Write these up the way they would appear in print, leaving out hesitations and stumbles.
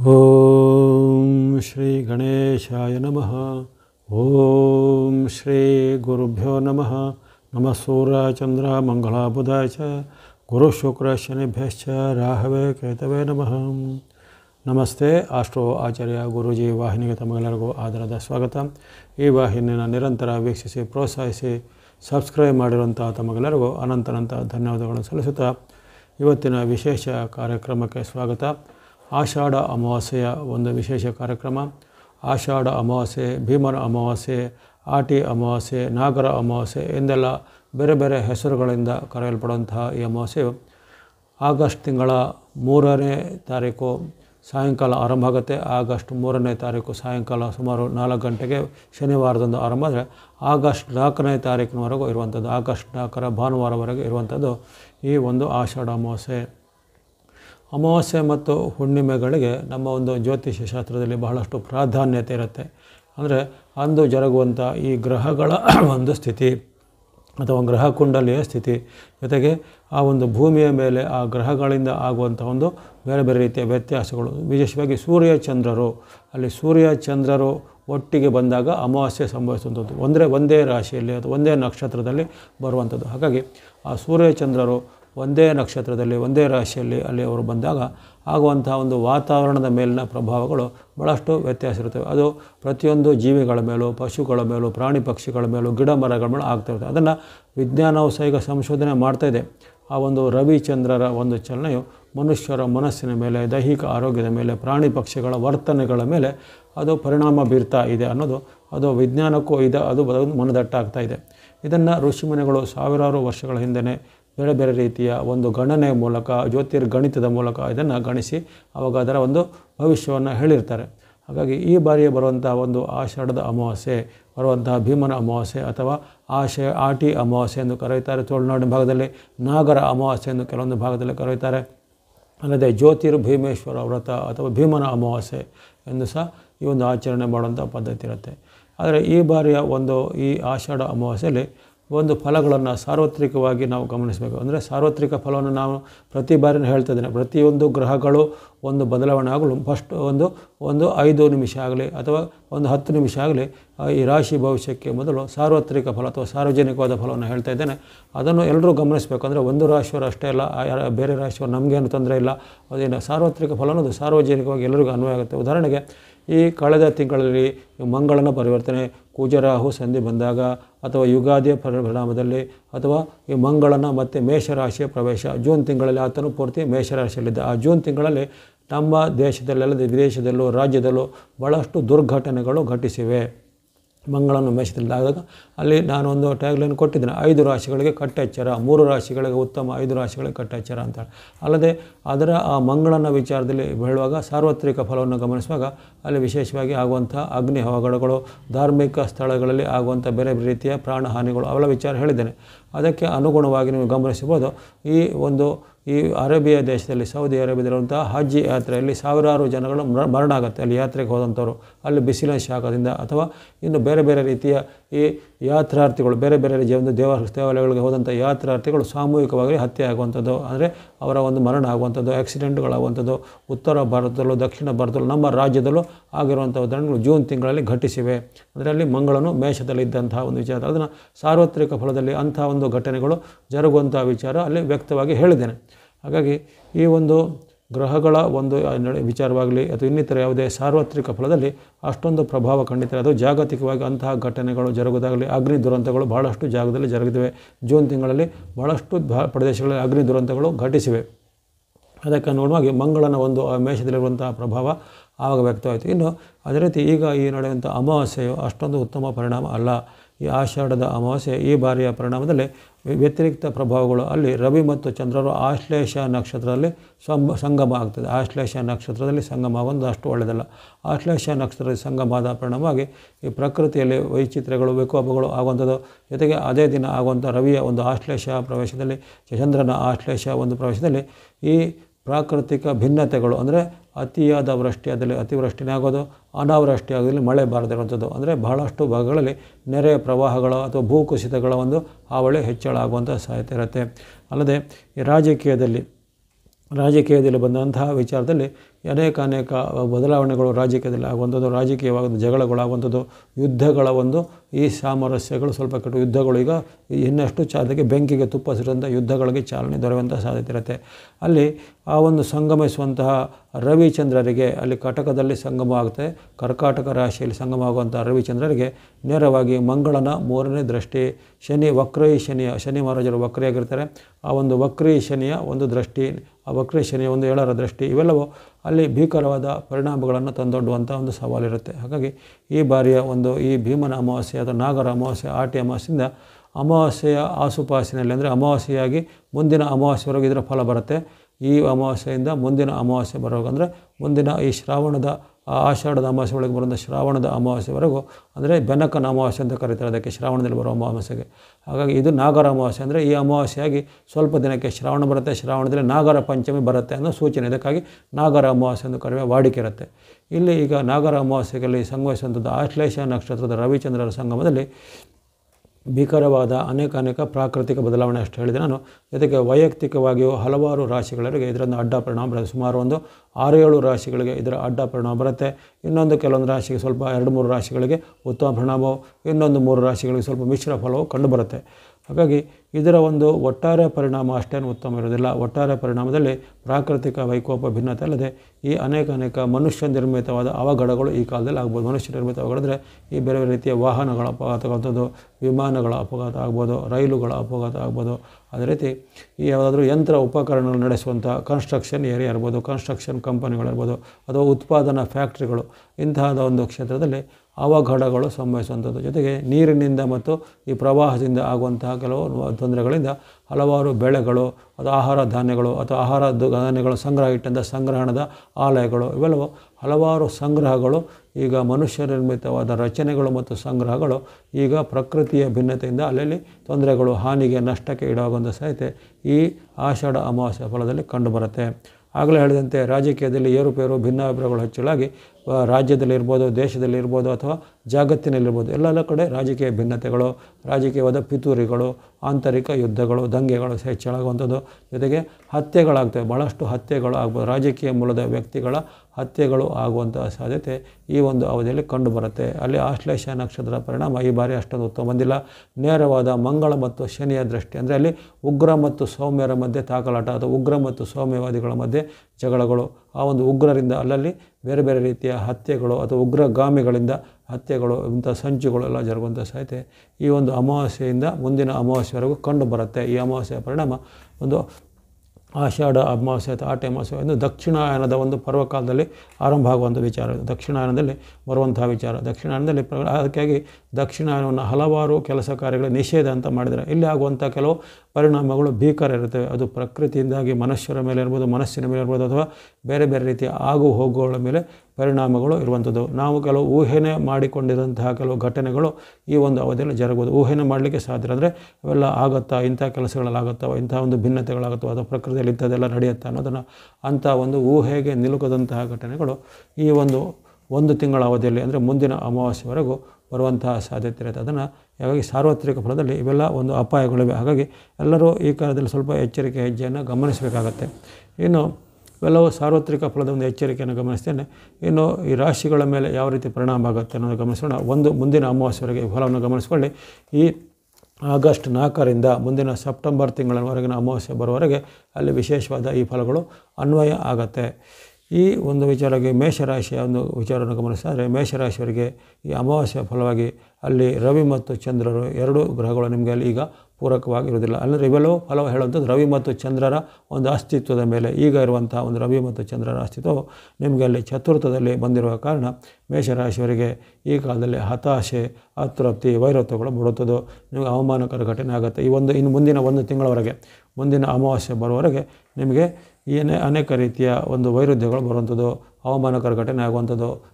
ಓಂ ಶ್ರೀ ಗಣೇಶಾಯ ನಮಃ. ಓಂ ಶ್ರೀ ಗುರುಭ್ಯೋ ನಮಃ. ನಮಃ ಸೂರ್ಯ ಚಂದ್ರ ಮಂಗಳ ಬುಧಾಯ ಚ ಗುರು ಶುಕ್ರ ಶನಿಭ್ಯಶ್ಚ ರಾಹವೇ ಕೇತವೇ ನಮಃ. ನಮಸ್ತೆ. ಆಸ್ಟ್ರೋ ಆಚಾರ್ಯ ಗುರೂಜಿ ವಾಹಿನಿಗೆ ತಮಗೆಲ್ಲರಿಗೂ ಆದರದ ಸ್ವಾಗತ. ಈ ವಾಹಿನಿಯನ್ನು ನಿರಂತರ ವೀಕ್ಷಿಸಿ ಪ್ರೋತ್ಸಾಹಿಸಿ ಸಬ್ಸ್ಕ್ರೈಬ್ ಮಾಡಿರುವಂಥ ತಮಗೆಲ್ಲರಿಗೂ ಅನಂತ ಧನ್ಯವಾದಗಳನ್ನು ಸಲ್ಲಿಸುತ್ತಾ ಇವತ್ತಿನ ವಿಶೇಷ ಕಾರ್ಯಕ್ರಮಕ್ಕೆ ಸ್ವಾಗತ. ಆಷಾಢ ಅಮಾವಾಸ್ಯೆಯ ಒಂದು ವಿಶೇಷ ಕಾರ್ಯಕ್ರಮ. ಆಷಾಢ ಅಮಾವಾಸ್ಯೆ, ಭೀಮನ ಅಮಾವಾಸ್ಯೆ, ಆಟಿ ಅಮಾವಾಸ್ಯೆ, ನಾಗರ ಅಮಾವಾಸ್ಯೆ ಎಂದೆಲ್ಲ ಬೇರೆ ಬೇರೆ ಹೆಸರುಗಳಿಂದ ಕರೆಯಲ್ಪಡುವಂತಹ ಈ ಅಮಾವಾಸ್ಯೆಯು ಆಗಸ್ಟ್ ತಿಂಗಳ 3ನೇ ತಾರೀಕು ಸಾಯಂಕಾಲ ಆರಂಭ ಆಗುತ್ತೆ. ಆಗಸ್ಟ್ 3ನೇ ತಾರೀಕು ಸಾಯಂಕಾಲ ಸುಮಾರು 4 ಗಂಟೆಗೆ ಶನಿವಾರದಂದು ಆರಂಭ ಆದರೆ ಆಗಸ್ಟ್ 4ನೇ ತಾರೀಕಿನವರೆಗೂ ಇರುವಂಥದ್ದು, ಆಗಸ್ಟ್ 4ರ ಭಾನುವಾರವರೆಗೆ ಇರುವಂಥದ್ದು ಈ ಒಂದು ಆಷಾಢ ಅಮಾವಾಸ್ಯೆ. ಅಮಾವಾಸ್ಯೆ ಮತ್ತು ಹುಣ್ಣಿಮೆಗಳಿಗೆ ನಮ್ಮ ಒಂದು ಜ್ಯೋತಿಷ್ಯ ಶಾಸ್ತ್ರದಲ್ಲಿ ಬಹಳಷ್ಟು ಪ್ರಾಧಾನ್ಯತೆ ಇರುತ್ತೆ. ಅಂದರೆ ಅಂದು ಜರುಗುವಂಥ ಈ ಗ್ರಹಗಳ ಒಂದು ಸ್ಥಿತಿ ಅಥವಾ ಗ್ರಹ ಕುಂಡಲಿಯ ಸ್ಥಿತಿ ಜೊತೆಗೆ ಆ ಒಂದು ಭೂಮಿಯ ಮೇಲೆ ಆ ಗ್ರಹಗಳಿಂದ ಆಗುವಂಥ ಒಂದು ಬೇರೆ ಬೇರೆ ರೀತಿಯ ವ್ಯತ್ಯಾಸಗಳು, ವಿಶೇಷವಾಗಿ ಸೂರ್ಯ ಚಂದ್ರರು, ಅಲ್ಲಿ ಸೂರ್ಯ ಚಂದ್ರರು ಒಟ್ಟಿಗೆ ಬಂದಾಗ ಅಮಾವಾಸ್ಯೆ ಸಂಭವಿಸುವಂಥದ್ದು, ಒಂದೇ ರಾಶಿಯಲ್ಲಿ ಅಥವಾ ಒಂದೇ ನಕ್ಷತ್ರದಲ್ಲಿ ಬರುವಂಥದ್ದು. ಹಾಗಾಗಿ ಆ ಸೂರ್ಯ ಚಂದ್ರರು ಒಂದೇ ನಕ್ಷತ್ರದಲ್ಲಿ ಒಂದೇ ರಾಶಿಯಲ್ಲಿ ಅಲ್ಲಿ ಅವರು ಬಂದಾಗ ಆಗುವಂಥ ಒಂದು ವಾತಾವರಣದ ಮೇಲಿನ ಪ್ರಭಾವಗಳು ಭಾಳಷ್ಟು ವ್ಯತ್ಯಾಸ ಇರುತ್ತವೆ. ಅದು ಪ್ರತಿಯೊಂದು ಜೀವಿಗಳ ಮೇಲೂ, ಪಶುಗಳ ಮೇಲೂ, ಪ್ರಾಣಿ ಪಕ್ಷಿಗಳ ಮೇಲೂ, ಗಿಡ ಮರಗಳ ಮೇಲೂ ಆಗ್ತಾಯಿರುತ್ತೆ. ಅದನ್ನು ವಿಜ್ಞಾನವು ಸಹ ಈಗ ಸಂಶೋಧನೆ ಮಾಡ್ತಾಯಿದೆ. ಆ ಒಂದು ರವಿಚಂದ್ರರ ಒಂದು ಚಲನೆಯು ಮನುಷ್ಯರ ಮನಸ್ಸಿನ ಮೇಲೆ, ದೈಹಿಕ ಆರೋಗ್ಯದ ಮೇಲೆ, ಪ್ರಾಣಿ ಪಕ್ಷಿಗಳ ವರ್ತನೆಗಳ ಮೇಲೆ ಅದು ಪರಿಣಾಮ ಬೀರ್ತಾ ಇದೆ ಅನ್ನೋದು ಅದು ವಿಜ್ಞಾನಕ್ಕೂ ಇದೆ, ಅದು ಮನದಟ್ಟಾಗ್ತಾ ಇದೆ. ಇದನ್ನು ಋಷಿಮುನಿಗಳು ಸಾವಿರಾರು ವರ್ಷಗಳ ಹಿಂದೆ ಬೇರೆ ಬೇರೆ ರೀತಿಯ ಒಂದು ಗಣನೆಯ ಮೂಲಕ, ಜ್ಯೋತಿರ್ಗಣಿತದ ಮೂಲಕ ಇದನ್ನು ಗಣಿಸಿ ಅವಾಗ ಅದರ ಒಂದು ಭವಿಷ್ಯವನ್ನು ಹೇಳಿರ್ತಾರೆ. ಹಾಗಾಗಿ ಈ ಬಾರಿಯೇ ಬರುವಂಥ ಒಂದು ಆಷಾಢದ ಅಮಾವಾಸ್ಯೆ, ಬರುವಂತಹ ಭೀಮನ ಅಮಾವಾಸ್ಯೆ ಅಥವಾ ಆಟಿ ಅಮಾವಾಸ್ಯೆ ಎಂದು ಕರೆಯುತ್ತಾರೆ. ತುಳುನಾಡಿನ ಭಾಗದಲ್ಲಿ ನಾಗರ ಅಮಾವಾಸ್ಯೆ ಎಂದು ಕೆಲವೊಂದು ಭಾಗದಲ್ಲಿ ಕರೆಯುತ್ತಾರೆ. ಅಲ್ಲದೆ ಜ್ಯೋತಿರ್ಭೀಮೇಶ್ವರ ವ್ರತ ಅಥವಾ ಭೀಮನ ಅಮಾವಾಸ್ಯೆ ಎಂದು ಸಹ ಈ ಒಂದು ಆಚರಣೆ ಮಾಡುವಂಥ ಪದ್ಧತಿ ಇರುತ್ತೆ. ಆದರೆ ಈ ಬಾರಿಯ ಒಂದು ಈ ಆಷಾಢ ಅಮಾವಾಸ್ಯೆಯಲ್ಲಿ ಒಂದು ಫಲಗಳನ್ನು ಸಾರ್ವತ್ರಿಕವಾಗಿ ನಾವು ಗಮನಿಸಬೇಕು. ಅಂದರೆ ಸಾರ್ವತ್ರಿಕ ಫಲವನ್ನು ನಾವು ಪ್ರತಿ ಬಾರಿನೂ ಹೇಳ್ತಾ ಇದ್ದೇನೆ. ಪ್ರತಿಯೊಂದು ಗ್ರಹಗಳು ಒಂದು ಬದಲಾವಣೆ ಆಗಲು ಫಸ್ಟ್ ಒಂದು 5 ನಿಮಿಷ ಆಗಲಿ ಅಥವಾ ಒಂದು 10 ನಿಮಿಷ ಆಗಲಿ ಈ ರಾಶಿ ಭವಿಷ್ಯಕ್ಕೆ ಮೊದಲು ಸಾರ್ವತ್ರಿಕ ಫಲ ಅಥವಾ ಸಾರ್ವಜನಿಕವಾದ ಫಲವನ್ನು ಹೇಳ್ತಾ ಇದ್ದೇನೆ. ಅದನ್ನು ಎಲ್ಲರೂ ಗಮನಿಸಬೇಕು. ಅಂದರೆ ಒಂದು ರಾಶಿಯವರು ಅಷ್ಟೇ ಅಲ್ಲ, ಬೇರೆ ರಾಶಿಯವರು ನಮಗೇನು ತೊಂದರೆ ಇಲ್ಲ. ಅದೇನು ಸಾರ್ವತ್ರಿಕ ಫಲ ಅನ್ನೋದು ಸಾರ್ವಜನಿಕವಾಗಿ ಎಲ್ಲರಿಗೂ ಅನ್ವಯ ಆಗುತ್ತೆ. ಉದಾಹರಣೆಗೆ ಈ ಕಳೆದ ತಿಂಗಳಲ್ಲಿ ಮಂಗಳನ ಪರಿವರ್ತನೆ, ಕುಜರಾಹು ಸಂಧಿ ಬಂದಾಗ ಅಥವಾ ಯುಗಾದಿಯ ಪರಿಣಾಮದಲ್ಲಿ ಅಥವಾ ಈ ಮಂಗಳನ ಮತ್ತು ಮೇಷರಾಶಿಯ ಪ್ರವೇಶ, ಜೂನ್ ತಿಂಗಳಲ್ಲಿ ಆತನು ಪೂರ್ತಿ ಮೇಷರಾಶಿಯಲ್ಲಿದ್ದ. ಆ ಜೂನ್ ತಿಂಗಳಲ್ಲಿ ನಮ್ಮ ದೇಶದಲ್ಲದೆ ವಿದೇಶದಲ್ಲೂ ರಾಜ್ಯದಲ್ಲೂ ಭಾಳಷ್ಟು ದುರ್ಘಟನೆಗಳು ಘಟಿಸಿವೆ. ಮಂಗಳನ ಮೇಷದಲ್ಲಾದಾಗ ಅಲ್ಲಿ ನಾನು ಒಂದು ಟ್ಯಾಗ್ಲೈನ್ ಕೊಟ್ಟಿದ್ದೇನೆ, 5 ರಾಶಿಗಳಿಗೆ ಕಟ್ಟೆಚ್ಚರ, 3 ರಾಶಿಗಳಿಗೆ ಉತ್ತಮ, 5 ರಾಶಿಗಳಿಗೆ ಕಟ್ಟೆಚ್ಚರ ಅಂತೇಳಿ. ಅಲ್ಲದೆ ಅದರ ಆ ಮಂಗಳನ ವಿಚಾರದಲ್ಲಿ ಹೇಳುವಾಗ ಸಾರ್ವತ್ರಿಕ ಫಲವನ್ನು ಗಮನಿಸುವಾಗ ಅಲ್ಲಿ ವಿಶೇಷವಾಗಿ ಆಗುವಂಥ ಅಗ್ನಿ ಅವಘಡಗಳು, ಧಾರ್ಮಿಕ ಸ್ಥಳಗಳಲ್ಲಿ ಆಗುವಂಥ ಬೇರೆ ಬೇರೆ ರೀತಿಯ ಪ್ರಾಣಹಾನಿಗಳು ಅವೆಲ್ಲ ವಿಚಾರ ಹೇಳಿದ್ದೇನೆ. ಅದಕ್ಕೆ ಅನುಗುಣವಾಗಿ ನೀವು ಗಮನಿಸಬಹುದು. ಈ ಅರೇಬಿಯಾ ದೇಶದಲ್ಲಿ, ಸೌದಿ ಅರೇಬಿಯಾದಲ್ಲಿರುವಂಥ ಹಜ್ ಯಾತ್ರೆಯಲ್ಲಿ ಸಾವಿರಾರು ಜನಗಳು ಮರಣ ಆಗುತ್ತೆ. ಅಲ್ಲಿ ಯಾತ್ರೆಗೆ ಹೋದಂಥವ್ರು ಅಲ್ಲಿ ಬಿಸಿಲಿನ ಶಾಖದಿಂದ ಅಥವಾ ಇನ್ನು ಬೇರೆ ಬೇರೆ ರೀತಿಯ ಈ ಯಾತ್ರಾರ್ಥಿಗಳು, ಬೇರೆ ಬೇರೆ ಒಂದು ದೇವಾಲಯಗಳಿಗೆ ಹೋದಂಥ ಯಾತ್ರಾರ್ಥಿಗಳು ಸಾಮೂಹಿಕವಾಗಿ ಹತ್ಯೆ ಆಗುವಂಥದ್ದು, ಅಂದರೆ ಅವರ ಒಂದು ಮರಣ ಆಗುವಂಥದ್ದು, ಆಕ್ಸಿಡೆಂಟ್ಗಳಾಗುವಂಥದ್ದು ಉತ್ತರ ಭಾರತದಲ್ಲೂ ದಕ್ಷಿಣ ಭಾರತದಲ್ಲೂ ನಮ್ಮ ರಾಜ್ಯದಲ್ಲೂ ಆಗಿರುವಂಥ ಉದಾಹರಣೆಗಳು ಜೂನ್ ತಿಂಗಳಲ್ಲಿ ಘಟಿಸಿವೆ. ಅಂದರೆ ಅಲ್ಲಿ ಮಂಗಳನು ಮೇಷದಲ್ಲಿ ಇದ್ದಂತಹ ಒಂದು ವಿಚಾರ, ಅದನ್ನು ಸಾರ್ವತ್ರಿಕ ಫಲದಲ್ಲಿ ಅಂಥ ಒಂದು ಘಟನೆಗಳು ಜರುಗುವಂಥ ವಿಚಾರ ಅಲ್ಲಿ ವ್ಯಕ್ತವಾಗಿ ಹೇಳಿದ್ದೇನೆ. ಹಾಗಾಗಿ ಈ ಒಂದು ಗ್ರಹಗಳ ಒಂದು ವಿಚಾರವಾಗಲಿ ಅಥವಾ ಇನ್ನಿತರ ಯಾವುದೇ ಸಾರ್ವತ್ರಿಕ ಫಲದಲ್ಲಿ ಅಷ್ಟೊಂದು ಪ್ರಭಾವ ಖಂಡಿತ. ಅದು ಜಾಗತಿಕವಾಗಿ ಅಂತಹ ಘಟನೆಗಳು ಜರುಗೋದಾಗಲಿ, ಅಗ್ನಿ ದುರಂತಗಳು ಭಾಳಷ್ಟು ಜಾಗದಲ್ಲಿ ಜರುಗಿದಿವೆ. ಜೂನ್ ತಿಂಗಳಲ್ಲಿ ಭಾಳಷ್ಟು ಪ್ರದೇಶಗಳಲ್ಲಿ ಅಗ್ನಿ ದುರಂತಗಳು ಘಟಿಸಿವೆ. ಅದಕ್ಕೆ ಅನುಗುಣವಾಗಿ ಮಂಗಳನ ಒಂದು ಮೇಷದಲ್ಲಿರುವಂತಹ ಪ್ರಭಾವ ಆವಾಗ ವ್ಯಕ್ತವಾಯಿತು. ಇನ್ನು ಅದೇ ರೀತಿ ಈಗ ಈ ನಡೆಯುವಂಥ ಅಮಾವಾಸ್ಯೆಯು ಅಷ್ಟೊಂದು ಉತ್ತಮ ಪರಿಣಾಮ ಅಲ್ಲ. ಈ ಆಷಾಢದ ಅಮಾವಾಸ್ಯೆ ಈ ಬಾರಿಯ ಪರಿಣಾಮದಲ್ಲಿ ವ್ಯತಿರಿಕ್ತ ಪ್ರಭಾವಗಳು, ಅಲ್ಲಿ ರವಿ ಮತ್ತು ಚಂದ್ರರು ಆಶ್ಲೇಷ ನಕ್ಷತ್ರದಲ್ಲಿ ಸಂಗಮ ಆಗ್ತದೆ. ಆಶ್ಲೇಷ ನಕ್ಷತ್ರದಲ್ಲಿ ಸಂಗಮ ಆಗೋದು ಅಷ್ಟು ಒಳ್ಳೆಯದಲ್ಲ. ಆಶ್ಲೇಷ ನಕ್ಷತ್ರದಲ್ಲಿ ಸಂಗಮ ಆದ ಪರಿಣಾಮವಾಗಿ ಈ ಪ್ರಕೃತಿಯಲ್ಲಿ ವೈಚಿತ್ರ್ಯಗಳು, ವಿಕೋಪಗಳು ಆಗುವಂಥದ್ದು, ಜೊತೆಗೆ ಅದೇ ದಿನ ಆಗುವಂಥ ರವಿಯ ಒಂದು ಆಶ್ಲೇಷ ಪ್ರವೇಶದಲ್ಲಿ, ಚಂದ್ರನ ಆಶ್ಲೇಷ ಒಂದು ಪ್ರವೇಶದಲ್ಲಿ ಈ ಪ್ರಾಕೃತಿಕ ಭಿನ್ನತೆಗಳು, ಅಂದರೆ ಅತಿಯಾದ ವೃಷ್ಟಿಯಾದಲ್ಲಿ ಅತಿವೃಷ್ಟಿನೇ ಆಗೋದು, ಅನಾವೃಷ್ಟಿ ಆಗೋದ್ರಲ್ಲಿ ಮಳೆ ಬಾರದಿರುವಂಥದ್ದು, ಅಂದರೆ ಬಹಳಷ್ಟು ಭಾಗಗಳಲ್ಲಿ ನೆರೆ ಪ್ರವಾಹಗಳು ಅಥವಾ ಭೂಕುಸಿತಗಳ ಒಂದು ಹಾವಳಿ ಹೆಚ್ಚಳ ಆಗುವಂಥ ಸಾಧ್ಯತೆ ಇರುತ್ತೆ. ಅಲ್ಲದೆ ಈ ರಾಜಕೀಯದಲ್ಲಿ ರಾಜಕೀಯದಲ್ಲಿ ಬಂದಂತಹ ವಿಚಾರದಲ್ಲಿ ಅನೇಕ ಬದಲಾವಣೆಗಳು ರಾಜಕೀಯದಲ್ಲಿ ಆಗುವಂಥದ್ದು, ರಾಜಕೀಯವಾದ ಜಗಳಗಳಾಗುವಂಥದ್ದು, ಯುದ್ಧಗಳ ಒಂದು ಈ ಸಾಮರಸ್ಯಗಳು ಸ್ವಲ್ಪ ಕೆಟ್ಟು ಯುದ್ಧಗಳು ಈಗ ಇನ್ನಷ್ಟು ಅದಕ್ಕೆ ಬೆಂಕಿಗೆ ತುಪ್ಪ ಸಿರುವಂಥ ಯುದ್ಧಗಳಿಗೆ ಚಾಲನೆ ದೊರೆಯುವಂಥ ಸಾಧ್ಯತೆ ಇರುತ್ತೆ. ಅಲ್ಲಿ ಆ ಒಂದು ಸಂಗಮಿಸುವಂತಹ ರವಿಚಂದ್ರರಿಗೆ ಅಲ್ಲಿ ಕಟಕದಲ್ಲಿ ಸಂಗಮ ಆಗುತ್ತೆ, ಕರ್ಕಾಟಕ ರಾಶಿಯಲ್ಲಿ ಸಂಗಮ ಆಗುವಂಥ ರವಿಚಂದ್ರರಿಗೆ ನೇರವಾಗಿ ಮಂಗಳನ 3ನೇ ದೃಷ್ಟಿ, ಶನಿ ಶನಿ ಮಹಾರಾಜರು ವಕ್ರಿಯಾಗಿರ್ತಾರೆ, ಆ ಒಂದು ವಕ್ರಿ ಶನಿಯ ಒಂದು ದೃಷ್ಟಿ, ಆ ವಕ್ರಿ ಶನಿಯ ಒಂದು 7ರ ದೃಷ್ಟಿ ಇವೆಲ್ಲವೂ ಅಲ್ಲಿ ಭೀಕರವಾದ ಪರಿಣಾಮಗಳನ್ನು ತಂದೊಡ್ಡುವಂಥ ಒಂದು ಸವಾಲಿರುತ್ತೆ. ಹಾಗಾಗಿ ಈ ಬಾರಿಯ ಒಂದು ಈ ಭೀಮನ ಅಮಾವಾಸ್ಯೆ ಅಥವಾ ನಾಗರ ಅಮಾವಾಸ್ಯೆ ಆಟಿ ಅಮಾವಾಸ್ಯೆಯಿಂದ ಅಮಾವಾಸ್ಯೆಯ ಆಸುಪಾಸಿನಲ್ಲಿ ಅಂದರೆ ಅಮಾವಾಸ್ಯೆಯಾಗಿ ಮುಂದಿನ ಅಮಾವಾಸ್ಯೆವರೆಗೂ ಇದರ ಫಲ ಬರುತ್ತೆ. ಈ ಅಮಾವಾಸ್ಯೆಯಿಂದ ಮುಂದಿನ ಅಮಾವಾಸ್ಯೆ ಬರೋವಾಗ ಅಂದರೆ ಮುಂದಿನ ಈ ಶ್ರಾವಣದ ಆಷಾಢದ ಅಮಾವಾಸ್ಯೆ ಒಳಗೆ ಬರುವಂಥ ಶ್ರಾವಣದ ಅಮಾವಾಸ್ಯೆವರೆಗೂ ಅಂದರೆ ಬೆನಕನ ಅಮಾವಾಸ್ಯೆ ಅಂತ ಕರೀತಾರೆ ಅದಕ್ಕೆ, ಶ್ರಾವಣದಲ್ಲಿ ಬರೋ ಅಮಾವಾಸ್ಯೆಗೆ. ಹಾಗಾಗಿ ಇದು ನಾಗರ ಅಮಾವಾಸ್ಯೆ ಅಂದರೆ ಈ ಅಮಾವಾಸ್ಯೆಯಾಗಿ ಸ್ವಲ್ಪ ದಿನಕ್ಕೆ ಶ್ರಾವಣ ಬರುತ್ತೆ, ಶ್ರಾವಣದಲ್ಲಿ ನಾಗರ ಪಂಚಮಿ ಬರುತ್ತೆ ಅನ್ನೋ ಸೂಚನೆ. ಇದಕ್ಕಾಗಿ ನಾಗರ ಅಮಾವಾಸ್ಯೆ ಎಂದು ಕರೆಯುವ ವಾಡಿಕೆ ಇರುತ್ತೆ. ಇಲ್ಲಿ ಈಗ ನಾಗರ ಅಮಾವಾಸ್ಯೆಯಲ್ಲಿ ಸಂಗಮಿಸುವಂಥದ್ದು ಆಶ್ಲೇಷ ನಕ್ಷತ್ರದ ರವಿಚಂದ್ರರ ಸಂಗಮದಲ್ಲಿ ಭೀಕರವಾದ ಅನೇಕ ಪ್ರಾಕೃತಿಕ ಬದಲಾವಣೆ ಅಷ್ಟು ಹೇಳಿದೆ ನಾನು. ಜೊತೆಗೆ ವೈಯಕ್ತಿಕವಾಗಿಯೂ ಹಲವಾರು ರಾಶಿಗಳಿಗೆ ಇದರಿಂದ ಅಡ್ಡ ಪರಿಣಾಮ ಬರುತ್ತೆ. ಸುಮಾರು ಒಂದು 6-7 ರಾಶಿಗಳಿಗೆ ಇದರ ಅಡ್ಡ ಪರಿಣಾಮ ಬರುತ್ತೆ. ಇನ್ನೊಂದು ಕೆಲವೊಂದು ರಾಶಿಗೆ ಸ್ವಲ್ಪ 2-3 ರಾಶಿಗಳಿಗೆ ಉತ್ತಮ ಪರಿಣಾಮವು, ಇನ್ನೊಂದು 3 ರಾಶಿಗಳಿಗೆ ಸ್ವಲ್ಪ ಮಿಶ್ರ ಫಲವು ಕಂಡುಬರುತ್ತೆ. ಹಾಗಾಗಿ ಇದರ ಒಂದು ಒಟ್ಟಾರೆ ಪರಿಣಾಮ ಅಷ್ಟೇನು ಉತ್ತಮ ಇರೋದಿಲ್ಲ. ಒಟ್ಟಾರೆ ಪರಿಣಾಮದಲ್ಲಿ ಪ್ರಾಕೃತಿಕ ವೈಕೋಪ ಭಿನ್ನತೆ ಅಲ್ಲದೆ ಈ ಅನೇಕ ಮನುಷ್ಯ ನಿರ್ಮಿತವಾದ ಅವಘಡಗಳು ಈ ಕಾಲದಲ್ಲಿ ಆಗ್ಬೋದು. ಮನುಷ್ಯ ನಿರ್ಮಿತ ಅವಘಡದರೆ ಈ ಬೇರೆ ಬೇರೆ ರೀತಿಯ ವಾಹನಗಳ ಅಪಘಾತ ಆಗುವಂಥದ್ದು, ವಿಮಾನಗಳ ಅಪಘಾತ ಆಗ್ಬೋದು, ರೈಲುಗಳ ಅಪಘಾತ ಆಗ್ಬೋದು. ಅದೇ ರೀತಿ ಈ ಯಾವುದಾದ್ರೂ ಯಂತ್ರ ಉಪಕರಣಗಳು ನಡೆಸುವಂಥ ಕನ್ಸ್ಟ್ರಕ್ಷನ್ ಏರಿಯಾ ಇರ್ಬೋದು, ಕನ್ಸ್ಟ್ರಕ್ಷನ್ ಕಂಪನಿಗಳಿರ್ಬೋದು, ಅಥವಾ ಉತ್ಪಾದನಾ ಫ್ಯಾಕ್ಟ್ರಿಗಳು, ಇಂತಹದ ಒಂದು ಕ್ಷೇತ್ರದಲ್ಲಿ ಅವಘಡಗಳು ಸಂಭವಿಸುವಂಥದ್ದು. ಜೊತೆಗೆ ನೀರಿನಿಂದ ಮತ್ತು ಈ ಪ್ರವಾಹದಿಂದ ಆಗುವಂತಹ ಕೆಲವು ತೊಂದರೆಗಳಿಂದ ಹಲವಾರು ಬೆಳೆಗಳು ಅಥವಾ ಆಹಾರ ಧಾನ್ಯಗಳು ಅಥವಾ ಆಹಾರ ಧಾನ್ಯಗಳು ಸಂಗ್ರಹ ಇಟ್ಟಂಥ ಸಂಗ್ರಹಣದ ಆಲಯಗಳು ಇವೆಲ್ಲವೂ ಹಲವಾರು ಸಂಗ್ರಹಗಳು ಈಗ ಮನುಷ್ಯ ನಿರ್ಮಿತವಾದ ರಚನೆಗಳು ಮತ್ತು ಸಂಗ್ರಹಗಳು ಈಗ ಪ್ರಕೃತಿಯ ಭಿನ್ನತೆಯಿಂದ ಅಲ್ಲಲ್ಲಿ ತೊಂದರೆಗಳು, ಹಾನಿಗೆ, ನಷ್ಟಕ್ಕೆ ಈಡಾಗುವಂಥ ಸಾಧ್ಯತೆ ಈ ಆಷಾಢ ಅಮಾವಾಸ್ಯೆ ಫಲದಲ್ಲಿ ಕಂಡುಬರುತ್ತೆ. ಆಗಲೇ ಹೇಳಿದಂತೆ ರಾಜಕೀಯದಲ್ಲಿ ಏರುಪೇರು ಭಿನ್ನಾಭಿಪ್ರಾಯಗಳು ಹೆಚ್ಚಳಾಗಿ ರಾಜ್ಯದಲ್ಲಿರ್ಬೋದು, ದೇಶದಲ್ಲಿರ್ಬೋದು ಅಥವಾ ಜಗತ್ತಿನಲ್ಲಿರ್ಬೋದು ಎಲ್ಲ ಕಡೆ ರಾಜಕೀಯ ಭಿನ್ನತೆಗಳು, ರಾಜಕೀಯವಾದ ಪಿತೂರಿಗಳು, ಆಂತರಿಕ ಯುದ್ಧಗಳು, ದಂಗೆಗಳು ಹೆಚ್ಚಳಾಗುವಂಥದ್ದು. ಜೊತೆಗೆ ಹತ್ಯೆಗಳಾಗ್ತವೆ, ಭಾಳಷ್ಟು ಹತ್ಯೆಗಳು ಆಗ್ಬೋದು. ರಾಜಕೀಯ ಮೂಲದ ವ್ಯಕ್ತಿಗಳ ಹತ್ಯೆಗಳು ಆಗುವಂತಹ ಸಾಧ್ಯತೆ ಈ ಒಂದು ಅವಧಿಯಲ್ಲಿ ಕಂಡುಬರುತ್ತೆ. ಅಲ್ಲಿ ಆಶ್ಲೇಷ ನಕ್ಷತ್ರದ ಪರಿಣಾಮ ಈ ಬಾರಿ ಅಷ್ಟೊಂದು ಉತ್ತಮ ಬಂದಿಲ್ಲ. ನೇರವಾದ ಮಂಗಳ ಮತ್ತು ಶನಿಯ ದೃಷ್ಟಿ ಅಂದರೆ ಅಲ್ಲಿ ಉಗ್ರ ಮತ್ತು ಸೌಮ್ಯರ ಮಧ್ಯೆ ತಾಕಲಾಟ ಅಥವಾ ಉಗ್ರ ಮತ್ತು ಸೌಮ್ಯವಾದಿಗಳ ಮಧ್ಯೆ ಜಗಳಗಳು, ಆ ಒಂದು ಉಗ್ರರಿಂದ ಅಲ್ಲಲ್ಲಿ ಬೇರೆ ಬೇರೆ ರೀತಿಯ ಹತ್ಯೆಗಳು ಅಥವಾ ಉಗ್ರಗಾಮಿಗಳಿಂದ ಹತ್ಯೆಗಳು, ಇಂಥ ಸಂಚುಗಳು ಎಲ್ಲ ಜರುಗುವಂಥ ಸಾಧ್ಯತೆ ಈ ಒಂದು ಅಮಾವಾಸ್ಯೆಯಿಂದ ಮುಂದಿನ ಅಮಾವಾಸ್ಯೆವರೆಗೂ ಕಂಡುಬರುತ್ತೆ. ಈ ಅಮಾವಾಸ್ಯೆಯ ಪರಿಣಾಮ ಒಂದು ಆಷಾಢ ಅಮಾವಾಸ್ಯೆ ಅಥವಾ ಆಟಿ ಅಮಾವಾಸ್ಯೆ ಒಂದು ದಕ್ಷಿಣಾಯನದ ಒಂದು ಪರ್ವಕಾಲದಲ್ಲಿ ಆರಂಭ ಆಗುವಂಥ ವಿಚಾರ, ದಕ್ಷಿಣಾಯನದಲ್ಲಿ ಬರುವಂತಹ ವಿಚಾರ. ದಕ್ಷಿಣಾಯನದಲ್ಲಿ ಅದಕ್ಕಾಗಿ ದಕ್ಷಿಣಾಯನವನ್ನು ಹಲವಾರು ಕೆಲಸ ಕಾರ್ಯಗಳ ನಿಷೇಧ ಅಂತ ಮಾಡಿದರೆ ಇಲ್ಲಿ ಆಗುವಂಥ ಕೆಲವು ಪರಿಣಾಮಗಳು ಭೀಕರ ಇರುತ್ತವೆ. ಅದು ಪ್ರಕೃತಿಯಿಂದಾಗಿ ಮನುಷ್ಯರ ಮೇಲೆ ಇರ್ಬೋದು, ಮನಸ್ಸಿನ ಮೇಲೆ ಇರ್ಬೋದು, ಅಥವಾ ಬೇರೆ ಬೇರೆ ರೀತಿಯ ಆಗು ಹೋಗುಗಳ ಮೇಲೆ ಪರಿಣಾಮಗಳು ಇರುವಂಥದ್ದು. ನಾವು ಕೆಲವು ಊಹೆನೇ ಮಾಡಿಕೊಂಡಿರುವಂತಹ ಕೆಲವು ಘಟನೆಗಳು ಈ ಒಂದು ಅವಧಿಯಲ್ಲಿ ಜರುಗುವುದು. ಊಹೆನೇ ಮಾಡಲಿಕ್ಕೆ ಸಾಧ್ಯ ಅಂದರೆ ಅವೆಲ್ಲ ಆಗುತ್ತಾ, ಇಂಥ ಕೆಲಸಗಳಲ್ಲಾಗುತ್ತವ, ಇಂಥ ಒಂದು ಭಿನ್ನತೆಗಳಾಗುತ್ತವೆ, ಅಥವಾ ಪ್ರಕೃತಿಯಲ್ಲಿ ಇಂಥದ್ದೆಲ್ಲ ನಡೆಯುತ್ತಾ ಅನ್ನೋದನ್ನು ಅಂಥ ಒಂದು ಊಹೆಗೆ ನಿಲುಕದಂತಹ ಘಟನೆಗಳು ಈ ಒಂದು ತಿಂಗಳ ಅವಧಿಯಲ್ಲಿ ಅಂದರೆ ಮುಂದಿನ ಅಮಾವಾಸ್ಯೆವರೆಗೂ ಬರುವಂತಹ ಸಾಧ್ಯತೆ ಇರುತ್ತೆ. ಅದನ್ನು ಹಾಗಾಗಿ ಸಾರ್ವತ್ರಿಕ ಫಲದಲ್ಲಿ ಇವೆಲ್ಲ ಒಂದು ಅಪಾಯಗಳಿವೆ. ಹಾಗಾಗಿ ಎಲ್ಲರೂ ಈ ಕಾಲದಲ್ಲಿ ಸ್ವಲ್ಪ ಎಚ್ಚರಿಕೆ ಹೆಜ್ಜೆಯನ್ನು ಗಮನಿಸಬೇಕಾಗತ್ತೆ. ಇನ್ನು ಇವೆಲ್ಲವೂ ಸಾರ್ವತ್ರಿಕ ಫಲದ ಒಂದು ಎಚ್ಚರಿಕೆಯನ್ನು ಗಮನಿಸ್ತೇನೆ. ಇನ್ನು ಈ ರಾಶಿಗಳ ಮೇಲೆ ಯಾವ ರೀತಿ ಪರಿಣಾಮ ಆಗುತ್ತೆ ಅನ್ನೋದು ಗಮನಿಸೋಣ. ಮುಂದಿನ ಅಮಾವಾಸ್ಯೆವರೆಗೆ ಫಲವನ್ನು ಗಮನಿಸಿಕೊಳ್ಳಿ. ಈ ಆಗಸ್ಟ್ 4ರಿಂದ ಮುಂದಿನ ಸೆಪ್ಟೆಂಬರ್ ತಿಂಗಳವರೆಗಿನ ಅಮಾವಾಸ್ಯೆ ಬರುವವರೆಗೆ ಅಲ್ಲಿ ವಿಶೇಷವಾದ ಈ ಫಲಗಳು ಅನ್ವಯ ಆಗತ್ತೆ. ಈ ಒಂದು ವಿಚಾರಕ್ಕೆ ಮೇಷರಾಶಿಯ ಒಂದು ವಿಚಾರವನ್ನು ಗಮನಿಸಿದರೆ ಮೇಷರಾಶಿಯವರಿಗೆ ಈ ಅಮಾವಾಸ್ಯೆ ಫಲವಾಗಿ ಅಲ್ಲಿ ರವಿ ಮತ್ತು ಚಂದ್ರರು 2 ಗ್ರಹಗಳು ನಿಮಗೆ ಅಲ್ಲಿ ಈಗ ಪೂರಕವಾಗಿರುವುದಿಲ್ಲ. ಅಂದರೆ ಇವೆಲ್ಲವೂ ಫಲವು ಹೇಳುವಂಥದ್ದು ರವಿ ಮತ್ತು ಚಂದ್ರರ ಒಂದು ಅಸ್ತಿತ್ವದ ಮೇಲೆ. ಈಗ ಇರುವಂಥ ಒಂದು ರವಿ ಮತ್ತು ಚಂದ್ರರ ಅಸ್ತಿತ್ವವು ನಿಮಗೆ ಅಲ್ಲಿ ಚತುರ್ಥದಲ್ಲಿ ಬಂದಿರುವ ಕಾರಣ ಮೇಷರಾಶಿಯವರಿಗೆ ಈ ಕಾಲದಲ್ಲಿ ಹತಾಶೆ, ಅತೃಪ್ತಿ, ವೈರತ್ವಗಳು ಬಿಡುತ್ತದೋ, ನಿಮಗೆ ಅವಮಾನಕರ ಘಟನೆ ಆಗುತ್ತೆ. ಇನ್ನು ಮುಂದಿನ 1 ತಿಂಗಳವರೆಗೆ, ಮುಂದಿನ ಅಮಾವಾಸ್ಯೆ ಬರುವವರೆಗೆ ನಿಮಗೆ ಅನೇಕ ರೀತಿಯ ಒಂದು ವೈರುಧ್ಯಗಳು ಬರುವಂಥದ್ದು, ಅವಮಾನಕರ ಘಟನೆ ಆಗುವಂಥದ್ದು,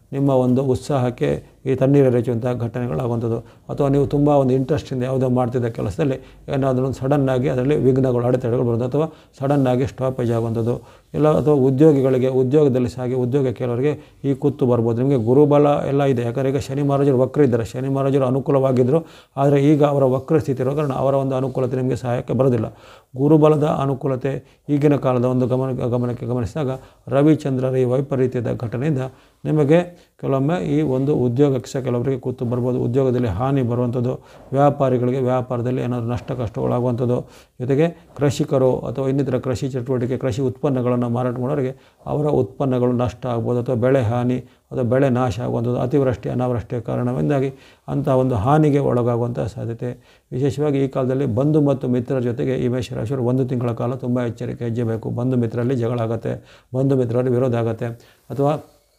ನಿಮ್ಮ ಒಂದು ಉತ್ಸಾಹಕ್ಕೆ ಈ ತಣ್ಣೀರು ಎರಚುವಂಥ ಘಟನೆಗಳಾಗುವಂಥದ್ದು. ಅಥವಾ ನೀವು ತುಂಬ ಒಂದು ಇಂಟ್ರೆಸ್ಟಿಂದ ಯಾವುದೋ ಮಾಡ್ತಿದ್ದ ಕೆಲಸದಲ್ಲಿ ಏನಾದರೂ ಒಂದು ಸಡನ್ನಾಗಿ ಅದರಲ್ಲಿ ವಿಘ್ನಗಳು ಅಡೆತಡೆಗಳು ಬರೋದು ಅಥವಾ ಸಡನ್ನಾಗಿ ಸ್ಟಾಪೇಜ್ ಆಗುವಂಥದ್ದು. ಇಲ್ಲ ಅಥವಾ ಉದ್ಯೋಗಿಗಳಿಗೆ ಉದ್ಯೋಗದಲ್ಲಿ ಸಾಗಿ ಉದ್ಯೋಗ ಕೆಲವರಿಗೆ ಈ ಕುತ್ತು ಬರ್ಬೋದು. ನಿಮಗೆ ಗುರುಬಲ ಎಲ್ಲ ಇದೆ, ಯಾಕಂದರೆ ಈಗ ಶನಿ ಮಹಾರಾಜರು ವಕ್ರ ಇದ್ದಾರೆ. ಶನಿ ಮಹಾರಾಜರು ಅನುಕೂಲವಾಗಿದ್ದರು, ಆದರೆ ಈಗ ಅವರ ವಕ್ರ ಸ್ಥಿತಿ ಇರೋ ಕಾರಣ ಅವರ ಒಂದು ಅನುಕೂಲತೆ ನಿಮಗೆ ಸಹಾಯಕ್ಕೆ ಬರೋದಿಲ್ಲ. ಗುರುಬಲದ ಅನುಕೂಲತೆ ಈಗಿನ ಕಾಲದ ಒಂದು ಗಮನಕ್ಕೆ ಗಮನಿಸಿದಾಗ ರವಿಚಂದ್ರರ ಈ ವೈಪರೀತ್ಯದ ಘಟನೆಯಿಂದ ನಿಮಗೆ ಕೆಲವೊಮ್ಮೆ ಈ ಒಂದು ಉದ್ಯೋಗಕ್ಕೆ ಸಹ ಕೆಲವರಿಗೆ ಕೂತು ಬರ್ಬೋದು. ಉದ್ಯೋಗದಲ್ಲಿ ಹಾನಿ ಬರುವಂಥದ್ದು, ವ್ಯಾಪಾರಿಗಳಿಗೆ ವ್ಯಾಪಾರದಲ್ಲಿ ಏನಾದರೂ ನಷ್ಟ ಕಷ್ಟಗಳಾಗುವಂಥದ್ದು, ಜೊತೆಗೆ ಕೃಷಿಕರು ಅಥವಾ ಇನ್ನಿತರ ಕೃಷಿ ಚಟುವಟಿಕೆ ಕೃಷಿ ಉತ್ಪನ್ನಗಳನ್ನು ಮಾರಾಟ ಮಾಡೋರಿಗೆ ಅವರ ಉತ್ಪನ್ನಗಳು ನಷ್ಟ ಆಗ್ಬೋದು ಅಥವಾ ಬೆಳೆ ಹಾನಿ ಅಥವಾ ಬೆಳೆ ನಾಶ ಆಗುವಂಥದ್ದು, ಅತಿವೃಷ್ಟಿ ಅನಾವೃಷ್ಟಿಯ ಕಾರಣದಿಂದಾಗಿ ಅಂಥ ಒಂದು ಹಾನಿಗೆ ಒಳಗಾಗುವಂಥ ಸಾಧ್ಯತೆ. ವಿಶೇಷವಾಗಿ ಈ ಕಾಲದಲ್ಲಿ ಬಂಧು ಮತ್ತು ಮಿತ್ರರ ಜೊತೆಗೆ ಈ ಮೇಷರಾಶಿಯವರು 1 ತಿಂಗಳ ಕಾಲ ತುಂಬ ಎಚ್ಚರಿಕೆ ಹೆಜ್ಜೆ ಬೇಕು. ಬಂಧು ಮಿತ್ರರಲ್ಲಿ ಜಗಳ ಆಗುತ್ತೆ, ಬಂಧು ಮಿತ್ರರಲ್ಲಿ ವಿರೋಧ ಆಗುತ್ತೆ, ಅಥವಾ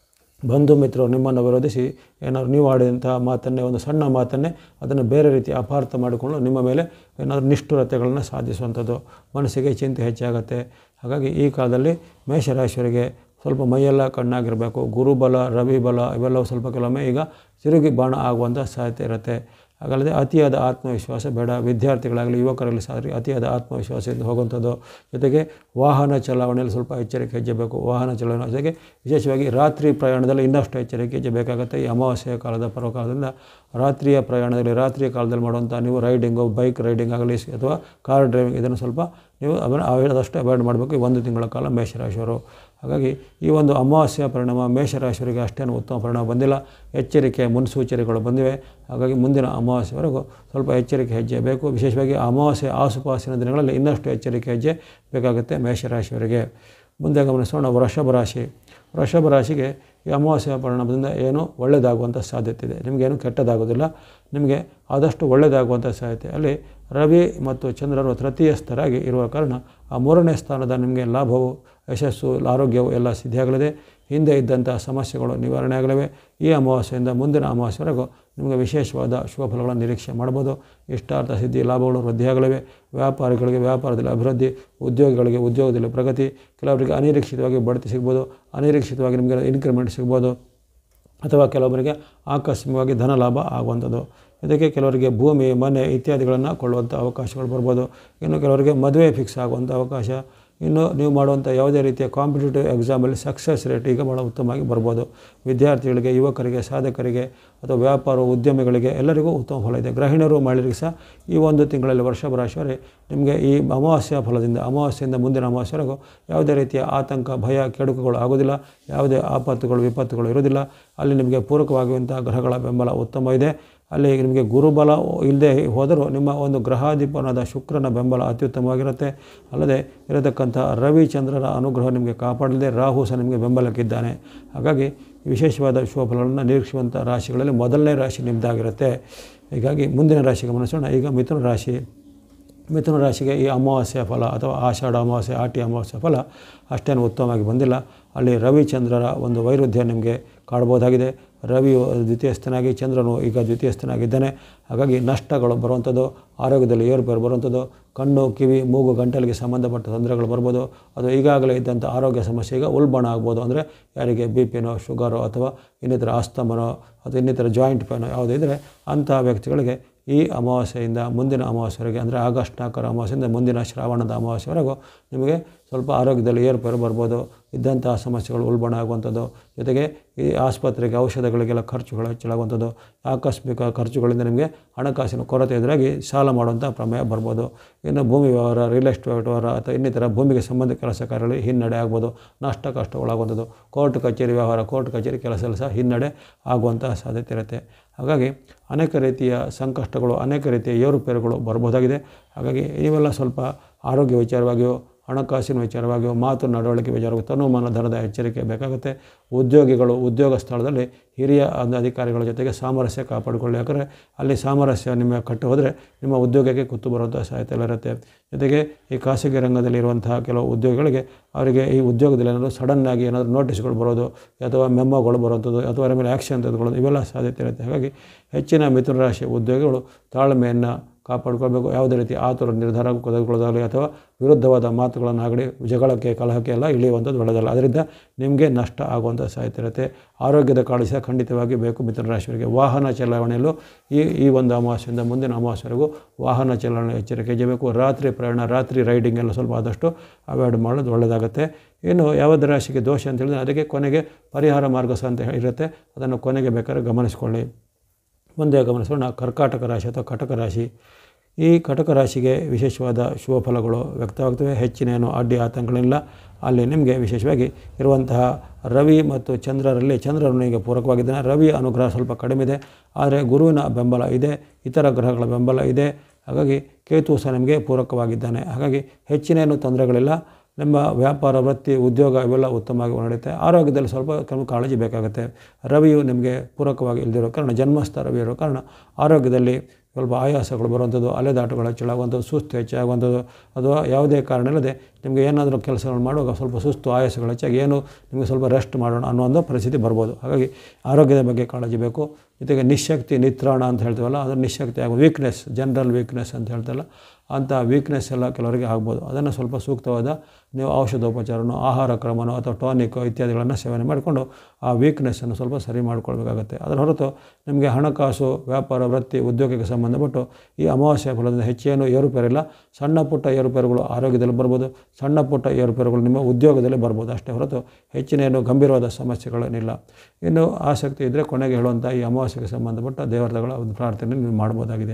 ಬಂಧು ಮಿತ್ರರು ನಿಮ್ಮನ್ನು ವಿರೋಧಿಸಿ ಏನಾದರೂ ನೀವು ಆಡಿದಂಥ ಮಾತನ್ನೇ ಒಂದು ಸಣ್ಣ ಮಾತನ್ನೇ ಅದನ್ನು ಬೇರೆ ರೀತಿ ಅಪಾರ್ಥ ಮಾಡಿಕೊಂಡು ನಿಮ್ಮ ಮೇಲೆ ಏನಾದರೂ ನಿಷ್ಠುರತೆಗಳನ್ನು ಸಾಧಿಸುವಂಥದ್ದು, ಮನಸ್ಸಿಗೆ ಚಿಂತೆ ಹೆಚ್ಚಾಗುತ್ತೆ. ಹಾಗಾಗಿ ಈ ಕಾಲದಲ್ಲಿ ಮೇಷರಾಶಿಯವರಿಗೆ ಸ್ವಲ್ಪ ಮೈಯೆಲ್ಲ ಕಣ್ಣಾಗಿರಬೇಕು. ಗುರುಬಲ ರವಿಬಲ ಇವೆಲ್ಲವೂ ಸ್ವಲ್ಪ ಕೆಲವೊಮ್ಮೆ ಈಗ ತಿರುಗಿ ಬಾಣ ಆಗುವಂಥ ಸಾಧ್ಯತೆ ಇರುತ್ತೆ. ಹಾಗಲ್ಲದೆ ಅತಿಯಾದ ಆತ್ಮವಿಶ್ವಾಸ ಬೇಡ. ವಿದ್ಯಾರ್ಥಿಗಳಾಗಲಿ ಯುವಕರಲ್ಲಿ ಸಹ ಅತಿಯಾದ ಆತ್ಮವಿಶ್ವಾಸದಿಂದ ಹೋಗುವಂಥದ್ದು, ಜೊತೆಗೆ ವಾಹನ ಚಲಾವಣೆಯಲ್ಲಿ ಸ್ವಲ್ಪ ಎಚ್ಚರಿಕೆ ಹೆಜ್ಜೆ ಬೇಕು. ವಾಹನ ಚಲಾವಣೆ ಜೊತೆಗೆ ವಿಶೇಷವಾಗಿ ರಾತ್ರಿ ಪ್ರಯಾಣದಲ್ಲಿ ಇನ್ನಷ್ಟು ಎಚ್ಚರಿಕೆ ಹೆಜ್ಜೆ ಬೇಕಾಗುತ್ತೆ. ಈ ಅಮಾವಾಸ್ಯೆಯ ಕಾಲದ ಪರ್ವಕಾಲದಿಂದ ರಾತ್ರಿಯ ಪ್ರಯಾಣದಲ್ಲಿ ರಾತ್ರಿಯ ಕಾಲದಲ್ಲಿ ಮಾಡುವಂಥ ನೀವು ರೈಡಿಂಗು, ಬೈಕ್ ರೈಡಿಂಗ್ ಆಗಲಿ ಅಥವಾ ಕಾರ್ ಡ್ರೈವಿಂಗ್ ಇದನ್ನು ಸ್ವಲ್ಪ ನೀವು ಆದಷ್ಟು ಅವಾಯ್ಡ್ ಮಾಡಬೇಕು ಈ 1 ತಿಂಗಳ ಕಾಲ ಮೇಷರಾಶಿಯವರು. ಹಾಗಾಗಿ ಈ ಒಂದು ಅಮಾವಾಸ್ಯೆಯ ಪರಿಣಾಮ ಮೇಷರಾಶಿಯವರಿಗೆ ಅಷ್ಟೇನು ಉತ್ತಮ ಪರಿಣಾಮ ಬಂದಿಲ್ಲ. ಎಚ್ಚರಿಕೆ ಮುನ್ಸೂಚನೆಗಳು ಬಂದಿವೆ. ಹಾಗಾಗಿ ಮುಂದಿನ ಅಮಾವಾಸ್ಯೆವರೆಗೂ ಸ್ವಲ್ಪ ಎಚ್ಚರಿಕೆ ಹೆಜ್ಜೆ ಬೇಕು. ವಿಶೇಷವಾಗಿ ಅಮಾವಾಸ್ಯೆ ಆಸುಪಾಸಿನ ದಿನಗಳಲ್ಲಿ ಇನ್ನಷ್ಟು ಎಚ್ಚರಿಕೆ ಹೆಜ್ಜೆ ಬೇಕಾಗುತ್ತೆ ಮೇಷರಾಶಿಯವರಿಗೆ. ಮುಂದೆ ಗಮನಿಸೋಣ ವೃಷಭ ರಾಶಿ. ವೃಷಭ ರಾಶಿಗೆ ಈ ಅಮಾವಾಸ್ಯೆಯ ಪರಿಣಾಮದಿಂದ ಏನೂ ಒಳ್ಳೆಯದಾಗುವಂಥ ಸಾಧ್ಯತೆ ಇದೆ. ನಿಮಗೇನು ಕೆಟ್ಟದಾಗೋದಿಲ್ಲ, ನಿಮಗೆ ಆದಷ್ಟು ಒಳ್ಳೆಯದಾಗುವಂಥ ಸಾಧ್ಯತೆ. ಅಲ್ಲಿ ರವಿ ಮತ್ತು ಚಂದ್ರರು ತೃತೀಯಸ್ಥರಾಗಿ ಇರುವ ಕಾರಣ ಆ 3ನೇ ಸ್ಥಾನದ ನಿಮಗೆ ಲಾಭವು ಯಶಸ್ಸು ಆರೋಗ್ಯವು ಎಲ್ಲ ಸಿದ್ಧಿಯಾಗಲಿದೆ. ಹಿಂದೆ ಇದ್ದಂಥ ಸಮಸ್ಯೆಗಳು ನಿವಾರಣೆ ಆಗಲಿವೆ. ಈ ಅಮಾವಾಸ್ಯೆಯಿಂದ ಮುಂದಿನ ಅಮಾವಾಸ್ಯೆವರೆಗೂ ನಿಮಗೆ ವಿಶೇಷವಾದ ಶುಭ ಫಲಗಳನ್ನು ನಿರೀಕ್ಷೆ ಮಾಡ್ಬೋದು. ಇಷ್ಟಾರ್ಥ ಸಿದ್ಧಿ ಲಾಭಗಳು ವೃದ್ಧಿಯಾಗಲಿವೆ. ವ್ಯಾಪಾರಿಗಳಿಗೆ ವ್ಯಾಪಾರದಲ್ಲಿ ಅಭಿವೃದ್ಧಿ, ಉದ್ಯೋಗಿಗಳಿಗೆ ಉದ್ಯೋಗದಲ್ಲಿ ಪ್ರಗತಿ, ಕೆಲವರಿಗೆ ಅನಿರೀಕ್ಷಿತವಾಗಿ ಬಡ್ತಿ ಸಿಗ್ಬೋದು, ಅನಿರೀಕ್ಷಿತವಾಗಿ ನಿಮಗೆ ಇನ್ಕ್ರಿಮೆಂಟ್ ಸಿಗ್ಬೋದು, ಅಥವಾ ಕೆಲವೊಬ್ಬರಿಗೆ ಆಕಸ್ಮಿಕವಾಗಿ ಧನ ಲಾಭ ಆಗುವಂಥದ್ದು. ಇದಕ್ಕೆ ಕೆಲವರಿಗೆ ಭೂಮಿ ಮನೆ ಇತ್ಯಾದಿಗಳನ್ನು ಕೊಳ್ಳುವಂಥ ಅವಕಾಶಗಳು ಬರ್ಬೋದು. ಇನ್ನು ಕೆಲವರಿಗೆ ಮದುವೆ ಫಿಕ್ಸ್ ಆಗುವಂಥ ಅವಕಾಶ. ಇನ್ನು ನೀವು ಮಾಡುವಂಥ ಯಾವುದೇ ರೀತಿಯ ಕಾಂಪಿಟೇಟಿವ್ ಎಕ್ಸಾಮಲ್ಲಿ ಸಕ್ಸಸ್ ರೇಟ್ ಈಗ ಭಾಳ ಉತ್ತಮವಾಗಿ ಬರ್ಬೋದು. ವಿದ್ಯಾರ್ಥಿಗಳಿಗೆ ಯುವಕರಿಗೆ ಸಾಧಕರಿಗೆ ಅಥವಾ ವ್ಯಾಪಾರ ಉದ್ಯಮಿಗಳಿಗೆ ಎಲ್ಲರಿಗೂ ಉತ್ತಮ ಫಲ ಇದೆ. ಗೃಹಿಣಿಯರು ಮಹಿಳೆಯರಿಗೆ ಸಹ ಈ 1 ತಿಂಗಳಲ್ಲಿ ವೃಷಭ ರಾಶಿಯವರೇ ನಿಮಗೆ ಈ ಅಮಾವಾಸ್ಯ ಫಲದಿಂದ ಅಮಾವಾಸ್ಯೆಯಿಂದ ಮುಂದಿನ ಅಮಾವಾಸ್ಯವರೆಗೂ ಯಾವುದೇ ರೀತಿಯ ಆತಂಕ ಭಯ ಕೆಡುಕುಗಳು ಆಗೋದಿಲ್ಲ. ಯಾವುದೇ ಆಪತ್ತುಗಳು ವಿಪತ್ತುಗಳು ಇರೋದಿಲ್ಲ. ಅಲ್ಲಿ ನಿಮಗೆ ಪೂರಕವಾಗುವಂಥ ಗ್ರಹಗಳ ಬೆಂಬಲ ಉತ್ತಮ ಇದೆ. ಅಲ್ಲಿ ನಿಮಗೆ ಗುರುಬಲ ಇಲ್ಲದೆ ಹೋದರೂ ನಿಮ್ಮ ಒಂದು ಗ್ರಹಾಧಿಪನಾದ ಶುಕ್ರನ ಬೆಂಬಲ ಅತ್ಯುತ್ತಮವಾಗಿರುತ್ತೆ. ಅಲ್ಲದೆ ಇರತಕ್ಕಂಥ ರವಿಚಂದ್ರರ ಅನುಗ್ರಹ ನಿಮಗೆ ಕಾಪಾಡಲಿದೆ. ರಾಹು ಸಹ ನಿಮಗೆ ಬೆಂಬಲಕ್ಕಿದ್ದಾನೆ. ಹಾಗಾಗಿ ವಿಶೇಷವಾದ ಶುಭ ಫಲಗಳನ್ನು ನಿರೀಕ್ಷಿಸುವಂಥ ರಾಶಿಗಳಲ್ಲಿ ಮೊದಲನೇ ರಾಶಿ ನಿಮ್ಮದಾಗಿರುತ್ತೆ. ಹೀಗಾಗಿ ಮುಂದಿನ ರಾಶಿ ಗಮನಿಸೋಣ. ಈಗ ಮಿಥುನ ರಾಶಿ. ಮಿಥುನ ರಾಶಿಗೆ ಈ ಅಮಾವಾಸ್ಯೆಯ ಫಲ ಅಥವಾ ಆಷಾಢ ಅಮಾವಾಸ್ಯೆ ಆಟಿ ಅಮಾವಾಸ್ಯೆ ಫಲ ಅಷ್ಟೇನು ಉತ್ತಮವಾಗಿ ಬಂದಿಲ್ಲ. ಅಲ್ಲಿ ರವಿಚಂದ್ರರ ಒಂದು ವೈರುಧ್ಯ ನಿಮಗೆ ಕಾಡ್ಬೋದಾಗಿದೆ. ರವಿಯು ದ್ವಿತೀಯಸ್ಥನಾಗಿ ಚಂದ್ರನು ಈಗ ದ್ವಿತೀಯಸ್ಥನಾಗಿದ್ದಾನೆ. ಹಾಗಾಗಿ ನಷ್ಟಗಳು ಬರುವಂಥದ್ದು, ಆರೋಗ್ಯದಲ್ಲಿ ಏರುಪೇರು ಬರುವಂಥದ್ದು, ಕಣ್ಣು ಕಿವಿ ಮೂಗು ಗಂಟಲಿಗೆ ಸಂಬಂಧಪಟ್ಟ ತೊಂದರೆಗಳು ಬರ್ಬೋದು. ಅದು ಈಗಾಗಲೇ ಇದ್ದಂಥ ಆರೋಗ್ಯ ಸಮಸ್ಯೆ ಈಗ ಉಲ್ಬಣ ಆಗ್ಬೋದು. ಅಂದರೆ ಯಾರಿಗೆ BP-ನೋ ಶುಗರೋ ಅಥವಾ ಇನ್ನಿತರ ಆಸ್ತಮನೋ ಅಥವಾ ಇನ್ನಿತರ ಜಾಯಿಂಟ್ ಪೇನೋ ಯಾವುದೇ ಇದ್ದರೆ ಅಂಥ ವ್ಯಕ್ತಿಗಳಿಗೆ ಈ ಅಮಾವಾಸ್ಯೆಯಿಂದ ಮುಂದಿನ ಅಮಾವಾಸ್ಯೆವರೆಗೆ ಅಂದರೆ ಆಗಸ್ಟ್ 4ರ ಅಮಾವಾಸ್ಯೆಯಿಂದ ಮುಂದಿನ ಶ್ರಾವಣದ ಅಮಾವಾಸ್ಯೆವರೆಗೂ ನಿಮಗೆ ಸ್ವಲ್ಪ ಆರೋಗ್ಯದಲ್ಲಿ ಏರುಪೇರು ಬರ್ಬೋದು. ಇದ್ದಂತಹ ಸಮಸ್ಯೆಗಳು ಉಲ್ಬಣ ಆಗುವಂಥದ್ದು, ಜೊತೆಗೆ ಈ ಆಸ್ಪತ್ರೆಗೆ ಔಷಧಗಳಿಗೆಲ್ಲ ಖರ್ಚುಗಳು ಹೆಚ್ಚಳಾಗುವಂಥದ್ದು, ಆಕಸ್ಮಿಕ ಖರ್ಚುಗಳಿಂದ ನಿಮಗೆ ಹಣಕಾಸಿನ ಕೊರತೆ ಎದುರಾಗಿ ಸಾಲ ಮಾಡುವಂಥ ಪ್ರಮೇಯ ಬರ್ಬೋದು. ಇನ್ನು ಭೂಮಿ ವ್ಯವಹಾರ ರಿಯಲ್ ಎಸ್ಟೇಟ್ ವ್ಯವಹಾರ ಅಥವಾ ಇನ್ನಿತರ ಭೂಮಿಗೆ ಸಂಬಂಧ ಕೆಲಸ ಕಾರ್ಯಗಳಲ್ಲಿ ಹಿನ್ನಡೆ ಆಗ್ಬೋದು. ನಷ್ಟ ಕಷ್ಟಗಳಾಗುವಂಥದ್ದು, ಕೋರ್ಟ್ ಕಚೇರಿ ವ್ಯವಹಾರ ಕೋರ್ಟ್ ಕಚೇರಿ ಕೆಲಸ ಸಹ ಹಿನ್ನಡೆ ಆಗುವಂಥ ಸಾಧ್ಯತೆ ಇರುತ್ತೆ. ಹಾಗಾಗಿ ಅನೇಕ ರೀತಿಯ ಸಂಕಷ್ಟಗಳು ಅನೇಕ ರೀತಿಯ ಏರುಪೇರುಗಳು ಬರ್ಬೋದಾಗಿದೆ. ಹಾಗಾಗಿ ಇವೆಲ್ಲ ಸ್ವಲ್ಪ ಆರೋಗ್ಯ ವಿಚಾರವಾಗಿಯೋ ಹಣಕಾಸಿನ ವಿಚಾರವಾಗಿಯೋ ಮಾತು ನಡವಳಿಕೆ ವಿಚಾರವಾಗಿ ತನುಮಾನ ಧನದ ಎಚ್ಚರಿಕೆ ಬೇಕಾಗುತ್ತೆ. ಉದ್ಯೋಗಿಗಳು ಉದ್ಯೋಗ ಸ್ಥಳದಲ್ಲಿ ಹಿರಿಯ ಅಧಿಕಾರಿಗಳ ಜೊತೆಗೆ ಸಾಮರಸ್ಯ ಕಾಪಾಡಿಕೊಳ್ಳಿ. ಯಾಕಂದರೆ ಅಲ್ಲಿ ಸಾಮರಸ್ಯ ನಿಮ್ಮ ಕಟ್ಟು ಹೋದರೆ ನಿಮ್ಮ ಉದ್ಯೋಗಕ್ಕೆ ಕುತ್ತು ಬರುವಂಥ ಸಾಧ್ಯತೆ ಇರುತ್ತೆ. ಜೊತೆಗೆ ಈ ಖಾಸಗಿ ರಂಗದಲ್ಲಿರುವಂತಹ ಕೆಲವು ಉದ್ಯೋಗಿಗಳಿಗೆ ಅವರಿಗೆ ಈ ಉದ್ಯೋಗದಲ್ಲಿ ಏನಾದರೂ ಸಡನ್ನಾಗಿ ಏನಾದರೂ ನೋಟಿಸ್ಗಳು ಬರೋದು ಅಥವಾ ಮೆಮೊಗಳು ಬರುವಂಥದ್ದು ಅಥವಾ ಅದರ ಮೇಲೆ ಆ್ಯಕ್ಷನ್ ತೆಗೆದುಕೊಳ್ಳೋದು ಇವೆಲ್ಲ ಸಾಧ್ಯತೆ ಇರುತ್ತೆ. ಹಾಗಾಗಿ ಹೆಚ್ಚಿನ ಮಿಥುನ ರಾಶಿಯ ಉದ್ಯೋಗಿಗಳು ತಾಳ್ಮೆಯನ್ನು ಕಾಪಾಡ್ಕೊಳ್ಬೇಕು. ಯಾವುದೇ ರೀತಿ ಆತುರ ನಿರ್ಧಾರ ತೆಗೆದುಕೊಳ್ಳೋದಾಗಲಿ ಅಥವಾ ವಿರುದ್ಧವಾದ ಮಾತುಗಳನ್ನಾಗಲಿ ಜಗಳಕ್ಕೆ ಕಲಹಕ್ಕೆ ಎಲ್ಲ ಇಳಿಯುವಂಥದ್ದು ಒಳ್ಳೆಯದಲ್ಲ. ಅದರಿಂದ ನಿಮಗೆ ನಷ್ಟ ಆಗುವಂಥ ಸಾಧ್ಯತೆ ಇರುತ್ತೆ. ಆರೋಗ್ಯದ ಕಾಳಜಿ ಸಹ ಖಂಡಿತವಾಗಿ ಬೇಕು ಮಿಥುನ ರಾಶಿಯವರಿಗೆ. ವಾಹನ ಚಲಾವಣೆಯಲ್ಲೂ ಈ ಒಂದು ಅಮಾವಾಸ್ಯೆಯಿಂದ ಮುಂದಿನ ಅಮಾವಾಸ್ಯವರೆಗೂ ವಾಹನ ಚಲಾವಣೆ ಎಚ್ಚರಿಕೆ ವಹಿಸಬೇಕು. ರಾತ್ರಿ ಪ್ರಯಾಣ, ರಾತ್ರಿ ರೈಡಿಂಗ್ ಎಲ್ಲ ಸ್ವಲ್ಪ ಆದಷ್ಟು ಅವಾಯ್ಡ್ ಮಾಡೋದು ಒಳ್ಳೆಯದಾಗುತ್ತೆ. ಇನ್ನು ಯಾವುದೇ ರಾಶಿಗೆ ದೋಷ ಅಂತ ಹೇಳಿದ್ರೆ ಅದಕ್ಕೆ ಕೊನೆಗೆ ಪರಿಹಾರ ಮಾರ್ಗ ಸಹ ಅಂತ ಇರುತ್ತೆ. ಅದನ್ನು ಕೊನೆಗೆ ಬೇಕಾದ್ರೆ ಗಮನಿಸ್ಕೊಳ್ಳಿ. ಮುಂದೆ ಗಮನಿಸೋಣ ಕರ್ಕಾಟಕ ರಾಶಿ ಅಥವಾ ಕಟಕ ರಾಶಿ. ಈ ಕಟಕ ರಾಶಿಗೆ ವಿಶೇಷವಾದ ಶುಭ ಫಲಗಳು ವ್ಯಕ್ತವಾಗ್ತವೆ. ಹೆಚ್ಚಿನೇನು ಅಡ್ಡಿ ಆತಂಕಗಳಿಲ್ಲ. ಅಲ್ಲಿ ನಿಮಗೆ ವಿಶೇಷವಾಗಿ ಇರುವಂತಹ ರವಿ ಮತ್ತು ಚಂದ್ರರಲ್ಲಿ ಚಂದ್ರನಿಗೆ ಪೂರಕವಾಗಿದ್ದಾನೆ. ರವಿಯ ಅನುಗ್ರಹ ಸ್ವಲ್ಪ ಕಡಿಮೆ ಇದೆ, ಆದರೆ ಗುರುವಿನ ಬೆಂಬಲ ಇದೆ, ಇತರ ಗ್ರಹಗಳ ಬೆಂಬಲ ಇದೆ. ಹಾಗಾಗಿ ಕೇತು ಸಹ ನಿಮಗೆ ಪೂರಕವಾಗಿದ್ದಾನೆ. ಹಾಗಾಗಿ ಹೆಚ್ಚಿನೇನು ತೊಂದರೆಗಳಿಲ್ಲ. ನಿಮ್ಮ ವ್ಯಾಪಾರ, ವೃತ್ತಿ, ಉದ್ಯೋಗ ಇವೆಲ್ಲ ಉತ್ತಮವಾಗಿ ನಡೆಯುತ್ತೆ. ಆರೋಗ್ಯದಲ್ಲಿ ಸ್ವಲ್ಪ ಕಾಳಜಿ ಬೇಕಾಗುತ್ತೆ. ರವಿಯು ನಿಮಗೆ ಪೂರಕವಾಗಿ ಇಲ್ಲದಿರೋ ಕಾರಣ, ಜನ್ಮಸ್ಥ ರವಿ ಇರೋ ಕಾರಣ ಆರೋಗ್ಯದಲ್ಲಿ ಸ್ವಲ್ಪ ಆಯಾಸಗಳು ಬರುವಂಥದ್ದು, ಅಲೆದಾಟಗಳು ಹೆಚ್ಚಳಾಗುವಂಥದ್ದು, ಸುಸ್ತು ಹೆಚ್ಚಾಗುವಂಥದ್ದು, ಅಥವಾ ಯಾವುದೇ ಕಾರಣ ಇಲ್ಲದೆ ನಿಮಗೆ ಏನಾದರೂ ಕೆಲಸಗಳು ಮಾಡುವಾಗ ಸ್ವಲ್ಪ ಸುಸ್ತು ಆಯಾಸಗಳು ಹೆಚ್ಚಾಗಿ ನಿಮಗೆ ಸ್ವಲ್ಪ ರೆಸ್ಟ್ ಮಾಡೋಣ ಅನ್ನೋ ಒಂದು ಪರಿಸ್ಥಿತಿ ಬರ್ಬೋದು. ಹಾಗಾಗಿ ಆರೋಗ್ಯದ ಬಗ್ಗೆ ಕಾಳಜಿ ಬೇಕು. ಜೊತೆಗೆ ನಿಶಕ್ತಿ, ನಿತ್ರಾಣ ಅಂತ ಹೇಳ್ತೀವಲ್ಲ, ಅದು ನಿಶಕ್ತಿ ಆಗೋದು, ವೀಕ್ನೆಸ್, ಜನರಲ್ ವೀಕ್ನೆಸ್ ಅಂತ ಹೇಳ್ತಲ್ಲ, ಅಂಥ ವೀಕ್ನೆಸ್ ಎಲ್ಲ ಕೆಲವರಿಗೆ ಆಗ್ಬೋದು. ಅದನ್ನು ಸ್ವಲ್ಪ ಸೂಕ್ತವಾದ ನೀವು ಔಷಧೋಪಚಾರನೋ, ಆಹಾರ ಕ್ರಮನೋ ಅಥವಾ ಟಾನಿಕ್ ಇತ್ಯಾದಿಗಳನ್ನು ಸೇವನೆ ಮಾಡಿಕೊಂಡು ಆ ವೀಕ್ನೆಸ್ಸನ್ನು ಸ್ವಲ್ಪ ಸರಿ ಮಾಡಿಕೊಳ್ಬೇಕಾಗತ್ತೆ. ಅದರ ಹೊರತು ನಿಮಗೆ ಹಣಕಾಸು, ವ್ಯಾಪಾರ, ವೃತ್ತಿ, ಉದ್ಯೋಗಕ್ಕೆ ಸಂಬಂಧಪಟ್ಟು ಈ ಅಮಾವಾಸ್ಯ ಫಲದಿಂದ ಹೆಚ್ಚೇನು ಏರುಪೇರಿಲ್ಲ. ಸಣ್ಣ ಪುಟ್ಟ ಏರುಪೇರುಗಳು ಆರೋಗ್ಯದಲ್ಲಿ ಬರ್ಬೋದು, ಸಣ್ಣ ಪುಟ್ಟ ಏರುಪೇರುಗಳು ನಿಮ್ಮ ಉದ್ಯೋಗದಲ್ಲಿ ಬರ್ಬೋದು, ಅಷ್ಟೇ ಹೊರತು ಹೆಚ್ಚಿನೇನು ಗಂಭೀರವಾದ ಸಮಸ್ಯೆಗಳೇನಿಲ್ಲ. ಇನ್ನು ಆಸಕ್ತಿ ಇದ್ದರೆ ಕೊನೆಗೆ ಹೇಳುವಂಥ ಈ ಅಮಾವಾಸ್ಯೆಗೆ ಸಂಬಂಧಪಟ್ಟ ದೇವತೆಗಳ ಒಂದು ಪ್ರಾರ್ಥನೆ ನೀವು ಮಾಡ್ಬೋದಾಗಿದೆ.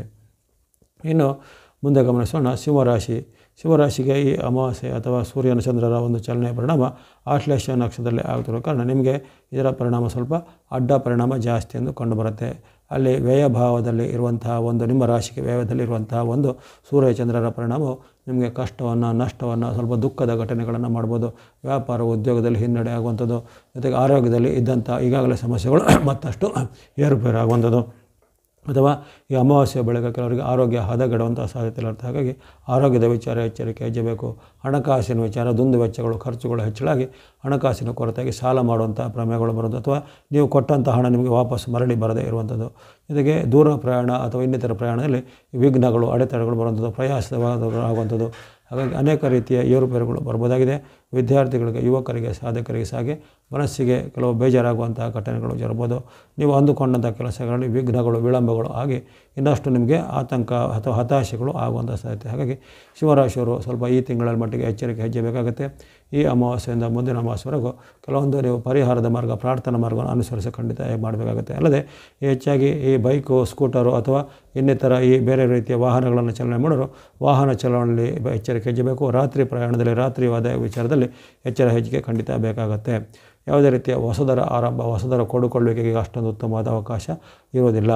ಇನ್ನು ಮುಂದೆ ಗಮನಿಸೋಣ ಸಿಂಹರಾಶಿ. ಸಿಂಹರಾಶಿಗೆ ಈ ಅಮಾವಾಸ್ಯೆ ಅಥವಾ ಸೂರ್ಯನ ಚಂದ್ರರ ಒಂದು ಚಲನೆಯ ಪರಿಣಾಮ ಆಶ್ಲೇಷ ನಕ್ಷತ್ರದಲ್ಲಿ ಆಗುತ್ತಿರೋ ಕಾರಣ ನಿಮಗೆ ಇದರ ಪರಿಣಾಮ ಸ್ವಲ್ಪ ಅಡ್ಡ ಪರಿಣಾಮ ಜಾಸ್ತಿ ಎಂದು ಕಂಡುಬರುತ್ತೆ. ಅಲ್ಲಿ ವ್ಯಯಭಾವದಲ್ಲಿ ಇರುವಂತಹ ಒಂದು ನಿಮ್ಮ ರಾಶಿಗೆ ವ್ಯಯದಲ್ಲಿರುವಂತಹ ಒಂದು ಸೂರ್ಯ ಚಂದ್ರರ ಪರಿಣಾಮವು ನಿಮಗೆ ಕಷ್ಟವನ್ನು, ನಷ್ಟವನ್ನು, ಸ್ವಲ್ಪ ದುಃಖದ ಘಟನೆಗಳನ್ನು ಮಾಡ್ಬೋದು. ವ್ಯಾಪಾರ, ಉದ್ಯೋಗದಲ್ಲಿ ಹಿನ್ನಡೆ ಆಗುವಂಥದ್ದು, ಜೊತೆಗೆ ಆರೋಗ್ಯದಲ್ಲಿ ಇದ್ದಂಥ ಈಗಾಗಲೇ ಸಮಸ್ಯೆಗಳು ಮತ್ತಷ್ಟು ಏರುಪೇರು ಆಗುವಂಥದ್ದು, ಅಥವಾ ಈ ಅಮಾವಾಸ್ಯೆ ಬಳಿಕ ಕೆಲವರಿಗೆ ಆರೋಗ್ಯ ಹದಗೆಡುವಂಥ ಸಾಧ್ಯತೆ ಇರುತ್ತೆ. ಹಾಗಾಗಿ ಆರೋಗ್ಯದ ವಿಚಾರ ಎಚ್ಚರಿಕೆ ವಹಿಸಬೇಕು. ಹಣಕಾಸಿನ ವಿಚಾರ, ದುಂದು ವೆಚ್ಚಗಳು, ಖರ್ಚುಗಳು ಹೆಚ್ಚಳಾಗಿ ಹಣಕಾಸಿನ ಕೊರತೆಯಾಗಿ ಸಾಲ ಮಾಡುವಂಥ ಪ್ರಮೇಯಗಳು ಬರೋದು, ಅಥವಾ ನೀವು ಕೊಟ್ಟಂಥ ಹಣ ನಿಮಗೆ ವಾಪಸ್ ಮರಳಿ ಬರದೇ ಇರುವಂಥದ್ದು, ಜೊತೆಗೆ ದೂರ ಪ್ರಯಾಣ ಅಥವಾ ಇನ್ನಿತರ ಪ್ರಯಾಣದಲ್ಲಿ ವಿಘ್ನಗಳು, ಅಡೆತಡೆಗಳು ಬರುವಂಥದ್ದು, ಪ್ರಯಾಸವಾಗುವಂಥದ್ದು. ಹಾಗಾಗಿ ಅನೇಕ ರೀತಿಯ ಏರುಪೇರುಗಳು ಬರ್ಬೋದಾಗಿದೆ. ವಿದ್ಯಾರ್ಥಿಗಳಿಗೆ, ಯುವಕರಿಗೆ, ಸಾಧಕರಿಗೆ ಸಾಗೆ ಮನಸ್ಸಿಗೆ ಕೆಲವು ಬೇಜಾರಾಗುವಂತಹ ಘಟನೆಗಳು ಜರಬಹುದು. ನೀವು ಅಂದುಕೊಂಡಂಥ ಕೆಲಸಗಳಲ್ಲಿ ವಿಘ್ನಗಳು, ವಿಳಂಬಗಳು ಆಗಿ ಇನ್ನಷ್ಟು ನಿಮಗೆ ಆತಂಕ ಅಥವಾ ಹತಾಶೆಗಳು ಆಗುವಂಥ ಸಾಧ್ಯತೆ. ಹಾಗಾಗಿ ಸಿಂಹರಾಶಿಯವರು ಸ್ವಲ್ಪ ಈ ತಿಂಗಳ ಮಟ್ಟಿಗೆ ಎಚ್ಚರಿಕೆ ಹೆಚ್ಚಬೇಕಾಗುತ್ತೆ. ಈ ಅಮಾವಾಸ್ಯೆಯಿಂದ ಮುಂದಿನ ಅಮಾವಾಸ್ಯವರೆಗೂ ಕೆಲವೊಂದು ನೀವು ಪರಿಹಾರದ ಮಾರ್ಗ, ಪ್ರಾರ್ಥನಾ ಮಾರ್ಗವನ್ನು ಅನುಸರಿಸಿ ಖಂಡಿತ ಮಾಡಬೇಕಾಗುತ್ತೆ. ಅಲ್ಲದೆ ಹೆಚ್ಚಾಗಿ ಈ ಬೈಕು, ಸ್ಕೂಟರು ಅಥವಾ ಇನ್ನಿತರ ಈ ಬೇರೆ ರೀತಿಯ ವಾಹನಗಳನ್ನು ಚಾಲನೆ ಮಾಡೋರು ವಾಹನ ಚಲಾವಣೆಯಲ್ಲಿ ಎಚ್ಚರಿಕೆ ಹೆಚ್ಚಬೇಕು. ರಾತ್ರಿ ಪ್ರಯಾಣದಲ್ಲಿ, ರಾತ್ರಿವಾದ ವಿಚಾರದಲ್ಲಿ ಎಚ್ಚರ ಹೆಚ್ಚಿಗೆ ಖಂಡಿತ ಬೇಕಾಗುತ್ತೆ. ಯಾವುದೇ ರೀತಿಯ ಹೊಸದರ ಆರಂಭ, ಹೊಸದರ ಕೊಡುಕೊಳ್ಳುವಿಕೆಗೆ ಅಷ್ಟೊಂದು ಉತ್ತಮವಾದ ಅವಕಾಶ ಇರುವುದಿಲ್ಲ.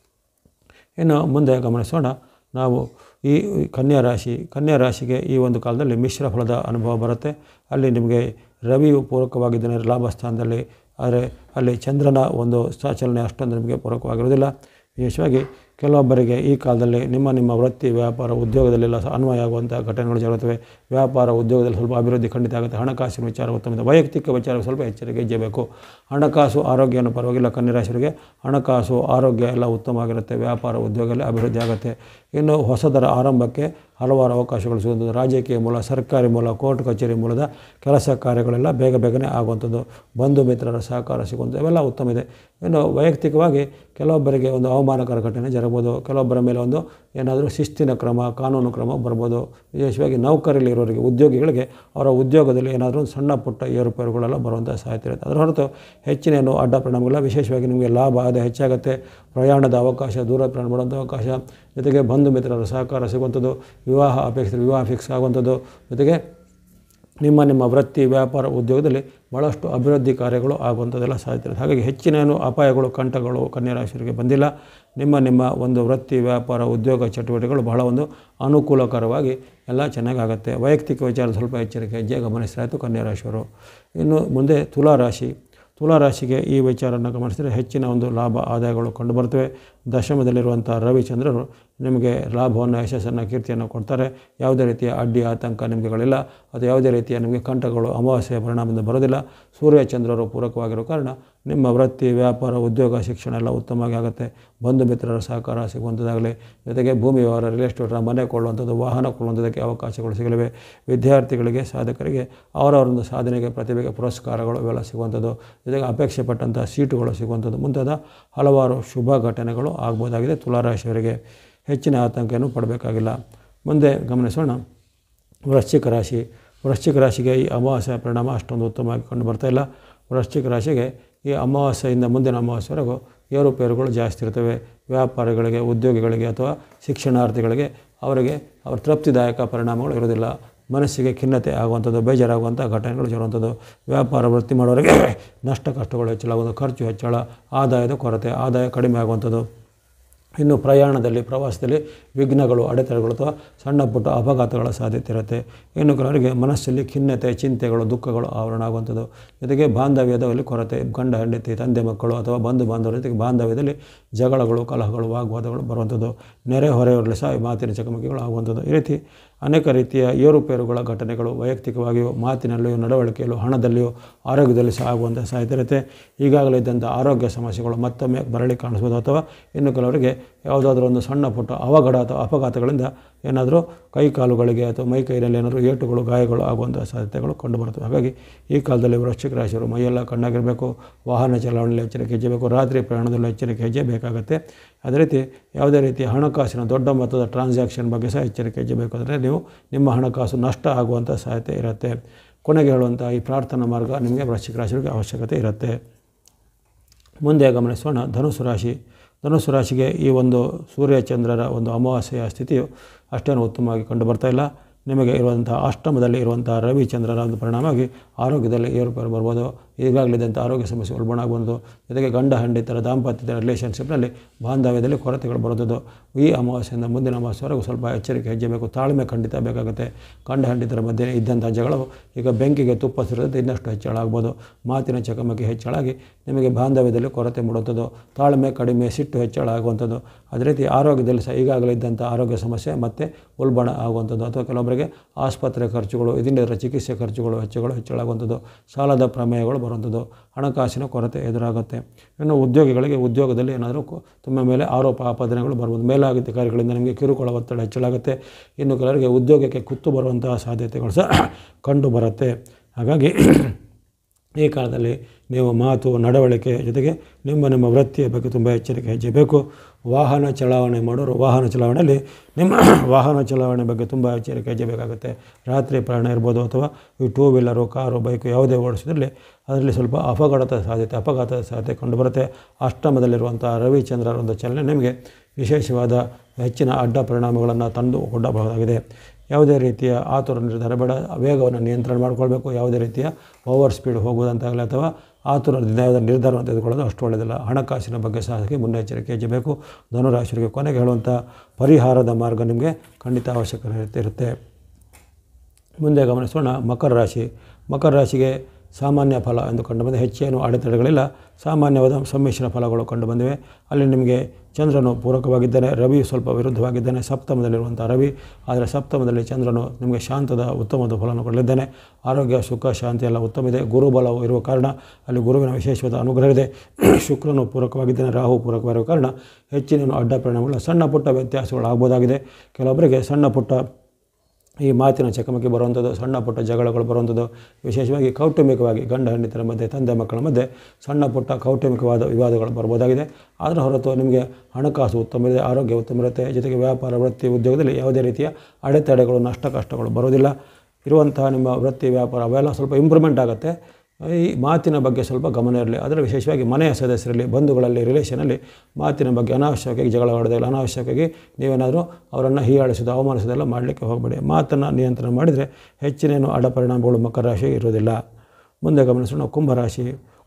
ಇನ್ನು ಮುಂದೆ ಗಮನಿಸೋಣ ನಾವು ಈ ಕನ್ಯಾ ರಾಶಿಗೆ ಈ ಒಂದು ಕಾಲದಲ್ಲಿ ಮಿಶ್ರ ಫಲದ ಅನುಭವ ಬರುತ್ತೆ. ಅಲ್ಲಿ ನಿಮಗೆ ರವಿಯು ಪೂರಕವಾಗಿದ್ದಾನೆ ಲಾಭಸ್ಥಾನದಲ್ಲಿ, ಆದರೆ ಅಲ್ಲಿ ಚಂದ್ರನ ಒಂದು ಚಲನೆ ಅಷ್ಟೊಂದು ನಿಮಗೆ ಪೂರಕವಾಗಿರುವುದಿಲ್ಲ. ವಿಶೇಷವಾಗಿ ಕೆಲವೊಬ್ಬರಿಗೆ ಈ ಕಾಲದಲ್ಲಿ ನಿಮ್ಮ ವೃತ್ತಿ, ವ್ಯಾಪಾರ, ಉದ್ಯೋಗದಲ್ಲೆಲ್ಲ ಅನ್ವಯ ಆಗುವಂಥ ಘಟನೆಗಳು ಜರುಗುತ್ತವೆ. ವ್ಯಾಪಾರ, ಉದ್ಯೋಗದಲ್ಲಿ ಸ್ವಲ್ಪ ಅಭಿವೃದ್ಧಿ ಖಂಡಿತ ಆಗುತ್ತೆ. ಹಣಕಾಸಿನ ವಿಚಾರ ಉತ್ತಮ, ವೈಯಕ್ತಿಕ ವಿಚಾರ ಸ್ವಲ್ಪ ಎಚ್ಚರಿಕೆ ಇರಬೇಕು. ಹಣಕಾಸು, ಆರೋಗ್ಯನೂ ಪರವಾಗಿಲ್ಲ. ಕನ್ಯರಾಶಿಯವರಿಗೆ ಹಣಕಾಸು, ಆರೋಗ್ಯ ಎಲ್ಲ ಉತ್ತಮವಾಗಿರುತ್ತೆ. ವ್ಯಾಪಾರ, ಉದ್ಯೋಗದಲ್ಲಿ ಅಭಿವೃದ್ಧಿ ಆಗುತ್ತೆ. ಇನ್ನು ಹೊಸದರ ಆರಂಭಕ್ಕೆ ಹಲವಾರು ಅವಕಾಶಗಳು ಸಿಗುವಂಥದ್ದು. ರಾಜಕೀಯ ಮೂಲ, ಸರ್ಕಾರಿ ಮೂಲ, ಕೋರ್ಟ್ ಕಚೇರಿ ಮೂಲದ ಕೆಲಸ ಕಾರ್ಯಗಳೆಲ್ಲ ಬೇಗನೆ ಆಗುವಂಥದ್ದು. ಬಂಧು ಮಿತ್ರರ ಸಹಕಾರ ಸಿಗುವಂಥದ್ದು ಇವೆಲ್ಲ ಉತ್ತಮ ಇದೆ. ಇನ್ನು ವೈಯಕ್ತಿಕವಾಗಿ ಕೆಲವೊಬ್ಬರಿಗೆ ಒಂದು ಅವಮಾನಕರ ಘಟನೆ ಜರಬಹುದು. ಕೆಲವೊಬ್ಬರ ಮೇಲೆ ಒಂದು ಏನಾದರೂ ಶಿಸ್ತಿನ ಕ್ರಮ, ಕಾನೂನು ಕ್ರಮ ಬರ್ಬೋದು. ವಿಶೇಷವಾಗಿ ನೌಕರಿಯಲ್ಲಿ ಇರೋರಿಗೆ, ಉದ್ಯೋಗಿಗಳಿಗೆ ಅವರ ಉದ್ಯೋಗದಲ್ಲಿ ಏನಾದರೂ ಸಣ್ಣ ಪುಟ್ಟ ಏರುಪೇರುಗಳೆಲ್ಲ ಬರುವಂಥ ಸಾಧ್ಯತೆ ಇರುತ್ತೆ. ಅದರ ಹೊರತು ಹೆಚ್ಚಿನೇನು ಅಡ್ಡ ಪರಿಣಾಮಗಳಿಲ್ಲ. ವಿಶೇಷವಾಗಿ ನಿಮಗೆ ಲಾಭ ಆದಾಯ ಹೆಚ್ಚಾಗುತ್ತೆ. ಪ್ರಯಾಣದ ಅವಕಾಶ, ದೂರ ಪ್ರಯಾಣ ಮಾಡುವಂಥ ಅವಕಾಶ, ಜೊತೆಗೆ ಬಂಧು ಮಿತ್ರರ ಸಹಕಾರ ಸಿಗುವಂಥದ್ದು, ವಿವಾಹ ಅಪೇಕ್ಷಿತ ವಿವಾಹ ಫಿಕ್ಸ್ ಆಗುವಂಥದ್ದು, ಜೊತೆಗೆ ನಿಮ್ಮ ವೃತ್ತಿ, ವ್ಯಾಪಾರ, ಉದ್ಯೋಗದಲ್ಲಿ ಭಾಳಷ್ಟು ಅಭಿವೃದ್ಧಿ ಕಾರ್ಯಗಳು ಆಗುವಂಥದ್ದೆಲ್ಲ ಸಾಧ್ಯತೆ ಇರುತ್ತೆ. ಹಾಗಾಗಿ ಹೆಚ್ಚಿನೇನು ಅಪಾಯಗಳು, ಕಂಟಗಳು ಕನ್ಯರಾಶಿಯವರಿಗೆ ಬಂದಿಲ್ಲ. ನಿಮ್ಮ ಒಂದು ವೃತ್ತಿ, ವ್ಯಾಪಾರ, ಉದ್ಯೋಗ ಚಟುವಟಿಕೆಗಳು ಬಹಳ ಒಂದು ಅನುಕೂಲಕರವಾಗಿ ಎಲ್ಲ ಚೆನ್ನಾಗಾಗುತ್ತೆ. ವೈಯಕ್ತಿಕ ವಿಚಾರ ಸ್ವಲ್ಪ ಎಚ್ಚರಿಕೆ ಹೆಜ್ಜೆ ಗಮನಿಸಲಾಯಿತು ಕನ್ಯರಾಶಿಯವರು. ಇನ್ನು ಮುಂದೆ ತುಲಾರಾಶಿಗೆ ಈ ವಿಚಾರವನ್ನು ಗಮನಿಸಿದರೆ ಹೆಚ್ಚಿನ ಒಂದು ಲಾಭ ಆದಾಯಗಳು ಕಂಡುಬರ್ತವೆ. ದಶಮದಲ್ಲಿರುವಂಥ ರವಿಚಂದ್ರರು ನಿಮಗೆ ಲಾಭವನ್ನು, ಯಶಸ್ಸನ್ನು, ಕೀರ್ತಿಯನ್ನು ಕೊಡ್ತಾರೆ. ಯಾವುದೇ ರೀತಿಯ ಅಡ್ಡಿ ಆತಂಕ ನಿಮಗೆಗಳಿಲ್ಲ. ಅದು ಯಾವುದೇ ರೀತಿಯ ನಿಮಗೆ ಕಂಟಕಗಳು ಅಮಾವಾಸ್ಯೆಯ ಪರಿಣಾಮದಿಂದ ಬರೋದಿಲ್ಲ. ಸೂರ್ಯಚಂದ್ರರು ಪೂರಕವಾಗಿರೋ ಕಾರಣ ನಿಮ್ಮ ವೃತ್ತಿ, ವ್ಯಾಪಾರ, ಉದ್ಯೋಗ, ಶಿಕ್ಷಣ ಎಲ್ಲ ಉತ್ತಮವಾಗಿ ಆಗುತ್ತೆ. ಬಂಧು ಮಿತ್ರರ ಸಹಕಾರ ಸಿಗುವಂಥದ್ದಾಗಲಿ, ಜೊತೆಗೆ ಭೂಮಿ ವ್ಯವಹಾರ, ರಿಯಲ್ ಎಸ್ಟೇಟ್, ಮನೆ ಕೊಳ್ಳುವಂಥದ್ದು, ವಾಹನ ಕೊಳ್ಳುವಂಥದ್ದಕ್ಕೆ ಅವಕಾಶಗಳು ಸಿಗಲಿವೆ. ವಿದ್ಯಾರ್ಥಿಗಳಿಗೆ, ಸಾಧಕರಿಗೆ ಅವರವರೊಂದು ಸಾಧನೆಗೆ, ಪ್ರತಿಭೆಗೆ ಪುರಸ್ಕಾರಗಳು ಇವೆಲ್ಲ ಸಿಗುವಂಥದ್ದು, ಜೊತೆಗೆ ಅಪೇಕ್ಷೆ ಪಟ್ಟಂಥ ಸೀಟುಗಳು ಸಿಗುವಂಥದ್ದು ಮುಂತಾದ ಹಲವಾರು ಶುಭ ಘಟನೆಗಳು ಆಗ್ಬೋದಾಗಿದೆ. ತುಲಾರಾಶಿಯವರಿಗೆ ಹೆಚ್ಚಿನ ಆತಂಕವನ್ನು ಪಡಬೇಕಾಗಿಲ್ಲ. ಮುಂದೆ ಗಮನಿಸೋಣ ವೃಶ್ಚಿಕ ರಾಶಿ. ವೃಶ್ಚಿಕ ರಾಶಿಗೆ ಈ ಅಮಾವಾಸ್ಯೆಯ ಪರಿಣಾಮ ಅಷ್ಟೊಂದು ಉತ್ತಮವಾಗಿ ಕಂಡು ಬರ್ತಾಯಿಲ್ಲ. ವೃಶ್ಚಿಕ ರಾಶಿಗೆ ಈ ಅಮಾವಾಸ್ಯೆಯಿಂದ ಮುಂದಿನ ಅಮಾವಾಸ್ಯೆವರೆಗೂ ಏರುಪೇರುಗಳು ಜಾಸ್ತಿ ಇರ್ತವೆ. ವ್ಯಾಪಾರಿಗಳಿಗೆ, ಉದ್ಯೋಗಿಗಳಿಗೆ ಅಥವಾ ಶಿಕ್ಷಣಾರ್ಥಿಗಳಿಗೆ ಅವರ ತೃಪ್ತಿದಾಯಕ ಪರಿಣಾಮಗಳು ಇರೋದಿಲ್ಲ. ಮನಸ್ಸಿಗೆ ಖಿನ್ನತೆ ಆಗುವಂಥದ್ದು, ಬೇಜಾರಾಗುವಂಥ ಘಟನೆಗಳು ಜರುವಂಥದ್ದು. ವ್ಯಾಪಾರ ವೃತ್ತಿ ಮಾಡೋರಿಗೆ ನಷ್ಟ ಕಷ್ಟಗಳು ಹೆಚ್ಚಳಾಗುವುದು, ಖರ್ಚು ಹೆಚ್ಚಳ, ಆದಾಯದ ಕೊರತೆ, ಆದಾಯ ಕಡಿಮೆ ಆಗುವಂಥದ್ದು. ಇನ್ನು ಪ್ರಯಾಣದಲ್ಲಿ, ಪ್ರವಾಸದಲ್ಲಿ ವಿಘ್ನಗಳು, ಅಡೆತಡೆಗಳು ಅಥವಾ ಸಣ್ಣ ಪುಟ್ಟ ಅಪಘಾತಗಳ ಸಾಧ್ಯತೆ ಇರುತ್ತೆ. ಇನ್ನು ಕೆಲವರಿಗೆ ಮನಸ್ಸಲ್ಲಿ ಖಿನ್ನತೆ, ಚಿಂತೆಗಳು, ದುಃಖಗಳು ಆವರಣ ಆಗುವಂಥದ್ದು. ಜೊತೆಗೆ ಬಾಂಧವ್ಯದಲ್ಲಿ ಕೊರತೆ, ಗಂಡ ಹೆಂಡತಿ, ತಂದೆ ಮಕ್ಕಳು ಅಥವಾ ಬಂಧು ಬಾಂಧವರ ಜೊತೆಗೆ ಬಾಂಧವ್ಯದಲ್ಲಿ ಜಗಳಗಳು, ಕಲಹಗಳು, ವಾಗ್ವಾದಗಳು ಬರುವಂಥದ್ದು. ನೆರೆ ಹೊರೆಯವರಲ್ಲಿ ಸಹ ಮಾತಿನ ಚಕಮಕಿಗಳು ಆಗುವಂಥದ್ದು. ಈ ರೀತಿ ಅನೇಕ ರೀತಿಯ ಏರುಪೇರುಗಳ ಘಟನೆಗಳು ವೈಯಕ್ತಿಕವಾಗಿಯೂ, ಮಾತಿನಲ್ಲಿಯೂ, ನಡವಳಿಕೆಯಲ್ಲೂ, ಹಣದಲ್ಲಿಯೂ, ಆರೋಗ್ಯದಲ್ಲಿ ಸಹ ಆಗುವಂಥ ಸಾಧ್ಯತೆ ಇರುತ್ತೆ. ಈಗಾಗಲೇ ಇದ್ದಂಥ ಆರೋಗ್ಯ ಸಮಸ್ಯೆಗಳು ಮತ್ತೊಮ್ಮೆ ಬರಲಿ ಕಾಣಿಸ್ಬೋದು. ಅಥವಾ ಇನ್ನು ಕೆಲವರಿಗೆ ಯಾವುದಾದ್ರೂ ಒಂದು ಸಣ್ಣ ಪುಟ್ಟ ಅವಘಡ ಅಥವಾ ಅಪಘಾತಗಳಿಂದ ಏನಾದರೂ ಕೈ ಕಾಲುಗಳಿಗೆ ಅಥವಾ ಮೈ ಕೈಯಲ್ಲಿ ಏನಾದರೂ ಏಟುಗಳು, ಗಾಯಗಳು ಆಗುವಂಥ ಸಾಧ್ಯತೆಗಳು ಕಂಡುಬರುತ್ತವೆ. ಹಾಗಾಗಿ ಈ ಕಾಲದಲ್ಲಿ ವೃಶ್ಚಿಕ ರಾಶಿಯವರು ಮೈಯೆಲ್ಲ ಕಣ್ಣಾಗಿರಬೇಕು. ವಾಹನ ಚಲಾವಣೆಯಲ್ಲಿ ಎಚ್ಚರಿಕೆ ಹೆಜ್ಜೆಬೇಕು. ರಾತ್ರಿ ಪ್ರಯಾಣದಲ್ಲಿ ಎಚ್ಚರಿಕೆ ಹೆಜ್ಜೆ ಬೇಕಾಗುತ್ತೆ. ಅದೇ ರೀತಿ ಯಾವುದೇ ರೀತಿಯ ಹಣಕಾಸಿನ ದೊಡ್ಡ ಮೊತ್ತದ ಟ್ರಾನ್ಸಾಕ್ಷನ್ ಬಗ್ಗೆ ಸಹ ಎಚ್ಚರಿಕೆ ಹೆಜ್ಜೆ ಬೇಕು. ಅಂದರೆ ನೀವು ನಿಮ್ಮ ಹಣಕಾಸು ನಷ್ಟ ಆಗುವಂಥ ಸಾಧ್ಯತೆ ಇರುತ್ತೆ. ಕೊನೆಗೆ ಹೇಳುವಂಥ ಈ ಪ್ರಾರ್ಥನಾ ಮಾರ್ಗ ನಿಮಗೆ ವೃಶ್ಚಿಕ ರಾಶಿಯವರಿಗೆ ಅವಶ್ಯಕತೆ ಇರುತ್ತೆ. ಮುಂದೆ ಗಮನಿಸೋಣ ಧನುಸು ರಾಶಿ. ಧನುಸು ರಾಶಿಗೆ ಈ ಒಂದು ಸೂರ್ಯಚಂದ್ರರ ಒಂದು ಅಮಾವಾಸ್ಯೆಯ ಸ್ಥಿತಿಯು ಅಷ್ಟೇನು ಉತ್ತಮವಾಗಿ ಕಂಡು ಬರ್ತಾಯಿಲ್ಲ. ನಿಮಗೆ ಇರುವಂಥ ಅಷ್ಟಮದಲ್ಲಿ ಇರುವಂಥ ರವಿಚಂದ್ರರ ಒಂದು ಪರಿಣಾಮವಾಗಿ ಆರೋಗ್ಯದಲ್ಲಿ ಏರುಪೇರು ಬರ್ಬೋದು. ಈಗಾಗಲಿದ್ದಂಥ ಆರೋಗ್ಯ ಸಮಸ್ಯೆ ಉಲ್ಬಣ ಆಗುವಂಥದ್ದು. ಜೊತೆಗೆ ಗಂಡ ಹೆಂಡತಿಯರ ದಾಂಪತ್ಯದ ರಿಲೇಷನ್ಶಿಪ್ನಲ್ಲಿ ಬಾಂಧವ್ಯದಲ್ಲಿ ಕೊರತೆಗಳು ಬರುತ್ತದೆ. ಈ ಅಮಾವಾಸ್ಯೆಯಿಂದ ಮುಂದಿನ ಅಮಾವಾಸ್ಯವರೆಗೂ ಸ್ವಲ್ಪ ಎಚ್ಚರಿಕೆ ಹೆಜ್ಜೆ ಬೇಕು. ತಾಳ್ಮೆ ಖಂಡಿತ ಬೇಕಾಗುತ್ತೆ. ಗಂಡ ಹೆಂಡತಿಯರ ಮಧ್ಯೆ ಇದ್ದಂಥ ಜಗಳವು ಈಗ ಬೆಂಕಿಗೆ ತುಪ್ಪ ಸುರಿದಂತೆ ಇನ್ನಷ್ಟು ಹೆಚ್ಚಳ ಆಗ್ಬೋದು. ಮಾತಿನ ಚಕಮಕಿ ಹೆಚ್ಚಳಾಗಿ ನಿಮಗೆ ಬಾಂಧವ್ಯದಲ್ಲಿ ಕೊರತೆ ಮೂಡುವಂಥದ್ದು, ತಾಳ್ಮೆ ಕಡಿಮೆ, ಸಿಟ್ಟು ಹೆಚ್ಚಳ ಆಗುವಂಥದ್ದು. ಅದೇ ರೀತಿ ಆರೋಗ್ಯದಲ್ಲಿ ಸಹ ಈಗಾಗಲೇ ಇದ್ದಂಥ ಆರೋಗ್ಯ ಸಮಸ್ಯೆ ಮತ್ತೆ ಉಲ್ಬಣ ಆಗುವಂಥದ್ದು. ಅಥವಾ ಕೆಲವೊಬ್ಬರಿಗೆ ಆಸ್ಪತ್ರೆ ಖರ್ಚುಗಳು, ಇದರಿಂದ ಚಿಕಿತ್ಸೆ ಖರ್ಚುಗಳು ಹೆಚ್ಚಳಾಗುವಂಥದ್ದು, ಸಾಲದ ಪ್ರಮೇಯಗಳು ಬರುವಂಥದ್ದು, ಹಣಕಾಸಿನ ಕೊರತೆ ಎದುರಾಗುತ್ತೆ. ಇನ್ನು ಉದ್ಯೋಗಿಗಳಿಗೆ ಉದ್ಯೋಗದಲ್ಲಿ ಏನಾದರೂ ತಮ್ಮ ಮೇಲೆ ಆರೋಪ ಆಪಾದನೆಗಳು ಬರ್ಬೋದು. ಮೇಲಾಧಿಕಾರಿಗಳಿಂದ ನಿಮಗೆ ಕಿರುಕುಳ ಒತ್ತಡ ಹೆಚ್ಚಳಾಗುತ್ತೆ. ಇನ್ನು ಕೆಲವರಿಗೆ ಉದ್ಯೋಗಕ್ಕೆ ಕುತ್ತು ಬರುವಂತಹ ಸಾಧ್ಯತೆಗಳು ಸಹ ಕಂಡು ಬರುತ್ತೆ. ಹಾಗಾಗಿ ಈ ಕಾಲದಲ್ಲಿ ನೀವು ಮಾತು, ನಡವಳಿಕೆ ಜೊತೆಗೆ ನಿಮ್ಮ ವೃತ್ತಿಯ ಬಗ್ಗೆ ತುಂಬ ಎಚ್ಚರಿಕೆ ಹೆಜ್ಜೆ ಬೇಕು. ವಾಹನ ಚಲಾವಣೆ ಮಾಡೋರು ವಾಹನ ಚಲಾವಣೆಯಲ್ಲಿ ನಿಮ್ಮ ವಾಹನ ಚಲಾವಣೆ ಬಗ್ಗೆ ತುಂಬ ಎಚ್ಚರಿಕೆ ಹೆಜ್ಜೆ ಬೇಕಾಗುತ್ತೆ. ರಾತ್ರಿ ಪ್ರಯಾಣ ಇರ್ಬೋದು ಅಥವಾ ಈ ಟೂ ವೀಲರು, ಕಾರು, ಬೈಕು ಯಾವುದೇ ಓಡಿಸಿದ್ರಲ್ಲಿ ಅದರಲ್ಲಿ ಸ್ವಲ್ಪ ಅಪಘಾತದ ಸಾಧ್ಯತೆ ಕಂಡುಬರುತ್ತೆ. ಅಷ್ಟಮದಲ್ಲಿರುವಂಥ ರವಿಚಂದ್ರರ ಒಂದು ಚಲನೆ ನಿಮಗೆ ವಿಶೇಷವಾದ ಹೆಚ್ಚಿನ ಅಡ್ಡ ಪರಿಣಾಮಗಳನ್ನು ತಂದು ಕೊಡಬಹುದಾಗಿದೆ. ಯಾವುದೇ ರೀತಿಯ ಆತುರ ನಿರ್ಧಾರ ಬೇಡ. ವೇಗವನ್ನು ನಿಯಂತ್ರಣ ಮಾಡಿಕೊಳ್ಬೇಕು. ಯಾವುದೇ ರೀತಿಯ ಓವರ್ ಸ್ಪೀಡ್ ಹೋಗುವುದಂತಾಗಲಿ ಅಥವಾ ಆತುರದಿಂದ ಯಾವುದೇ ನಿರ್ಧಾರವನ್ನು ತೆಗೆದುಕೊಳ್ಳೋದು ಅಷ್ಟು ಒಳ್ಳೆಯದಿಲ್ಲ. ಹಣಕಾಸಿನ ಬಗ್ಗೆ ಸಹ ಮುನ್ನೆಚ್ಚರಿಕೆ ಹೆಜ್ಜೆ ಬೇಕು. ಧನುರಾಶಿಯವರಿಗೆ ಕೊನೆಗೆ ಹೇಳುವಂಥ ಪರಿಹಾರದ ಮಾರ್ಗ ನಿಮಗೆ ಖಂಡಿತ ಅವಶ್ಯಕತೆ ಇರುತ್ತೆ. ಮುಂದೆ ಗಮನಿಸೋಣ ಮಕರ ರಾಶಿ. ಮಕರ ರಾಶಿಗೆ ಸಾಮಾನ್ಯ ಫಲ ಎಂದು ಕಂಡುಬಂದ ಹೆಚ್ಚೇನು ಅಡೆತಡೆಗಳಿಲ್ಲ. ಸಾಮಾನ್ಯವಾದ ಸಮ್ಮಿಶ್ರ ಫಲಗಳು ಕಂಡುಬಂದಿವೆ. ಅಲ್ಲಿ ನಿಮಗೆ ಚಂದ್ರನು ಪೂರಕವಾಗಿದ್ದಾನೆ, ರವಿಯು ಸ್ವಲ್ಪ ವಿರುದ್ಧವಾಗಿದ್ದಾನೆ. ಸಪ್ತಮದಲ್ಲಿರುವಂಥ ರವಿ, ಆದರೆ ಸಪ್ತಮದಲ್ಲಿ ಚಂದ್ರನು ನಿಮಗೆ ಶಾಂತದ ಉತ್ತಮವಾದ ಫಲವನ್ನು ಕೊಡಲಿದ್ದಾನೆ. ಆರೋಗ್ಯ, ಸುಖ, ಶಾಂತಿ ಎಲ್ಲ ಉತ್ತಮ ಇದೆ. ಗುರುಬಲವು ಇರುವ ಕಾರಣ ಅಲ್ಲಿ ಗುರುವಿನ ವಿಶೇಷವಾದ ಅನುಗ್ರಹ ಇದೆ. ಶುಕ್ರನು ಪೂರಕವಾಗಿದ್ದಾನೆ, ರಾಹು ಪೂರಕವಾಗಿರುವ ಕಾರಣ ಹೆಚ್ಚಿನ ಅಡ್ಡ ಪರಿಣಾಮಗಳು, ಸಣ್ಣ ಪುಟ್ಟ ವ್ಯತ್ಯಾಸಗಳು ಆಗ್ಬೋದಾಗಿದೆ. ಕೆಲವೊಬ್ಬರಿಗೆ ಸಣ್ಣ ಪುಟ್ಟ ಈ ಮಾತಿನ ಚಕಮಕಿ ಬರುವಂಥದ್ದು, ಸಣ್ಣ ಪುಟ್ಟ ಜಗಳಗಳು ಬರುವಂಥದ್ದು, ವಿಶೇಷವಾಗಿ ಕೌಟುಂಬಿಕವಾಗಿ ಗಂಡ ಹೆಂಡತಿಯರ ಮಧ್ಯೆ, ತಂದೆ ಮಕ್ಕಳ ಮಧ್ಯೆ ಸಣ್ಣ ಪುಟ್ಟ ಕೌಟುಂಬಿಕವಾದ ವಿವಾದಗಳು ಬರ್ಬೋದಾಗಿದೆ. ಅದರ ಹೊರತು ನಿಮಗೆ ಹಣಕಾಸು ಉತ್ತಮ ಇದೆ, ಆರೋಗ್ಯ ಉತ್ತಮ ಇರುತ್ತೆ. ಜೊತೆಗೆ ವ್ಯಾಪಾರ, ವೃತ್ತಿ, ಉದ್ಯೋಗದಲ್ಲಿ ಯಾವುದೇ ರೀತಿಯ ಅಡೆತಡೆಗಳು, ನಷ್ಟ ಕಷ್ಟಗಳು ಬರೋದಿಲ್ಲ. ಇರುವಂತಹ ನಿಮ್ಮ ವೃತ್ತಿ, ವ್ಯಾಪಾರ ಅವೆಲ್ಲ ಸ್ವಲ್ಪ ಇಂಪ್ರೂವ್ಮೆಂಟ್ ಆಗುತ್ತೆ. ಈ ಮಾತಿನ ಬಗ್ಗೆ ಸ್ವಲ್ಪ ಗಮನ ಇರಲಿ. ಅದರ ವಿಶೇಷವಾಗಿ ಮನೆಯ ಸದಸ್ಯರಲ್ಲಿ, ಬಂಧುಗಳಲ್ಲಿ, ರಿಲೇಷನಲ್ಲಿ ಮಾತಿನ ಬಗ್ಗೆ ಅನಾವಶ್ಯಕವಾಗಿ ಜಗಳ ಆಡೋದಿಲ್ಲ. ಅನಾವಶ್ಯಕವಾಗಿ ನೀವೇನಾದರೂ ಅವರನ್ನು ಹೀಯಾಳಿಸೋದು, ಅವಮಾನಿಸೋದೆಲ್ಲ ಮಾಡಲಿಕ್ಕೆ ಹೋಗಬೇಡಿ. ಮಾತನ್ನು ನಿಯಂತ್ರಣ ಮಾಡಿದರೆ ಹೆಚ್ಚಿನೇನು ಅಡ್ಡ ಪರಿಣಾಮಗಳು ಮಕರ ರಾಶಿ ಇರೋದಿಲ್ಲ. ಮುಂದೆ ಗಮನಿಸೋಣ ಕುಂಭರಾಶಿ.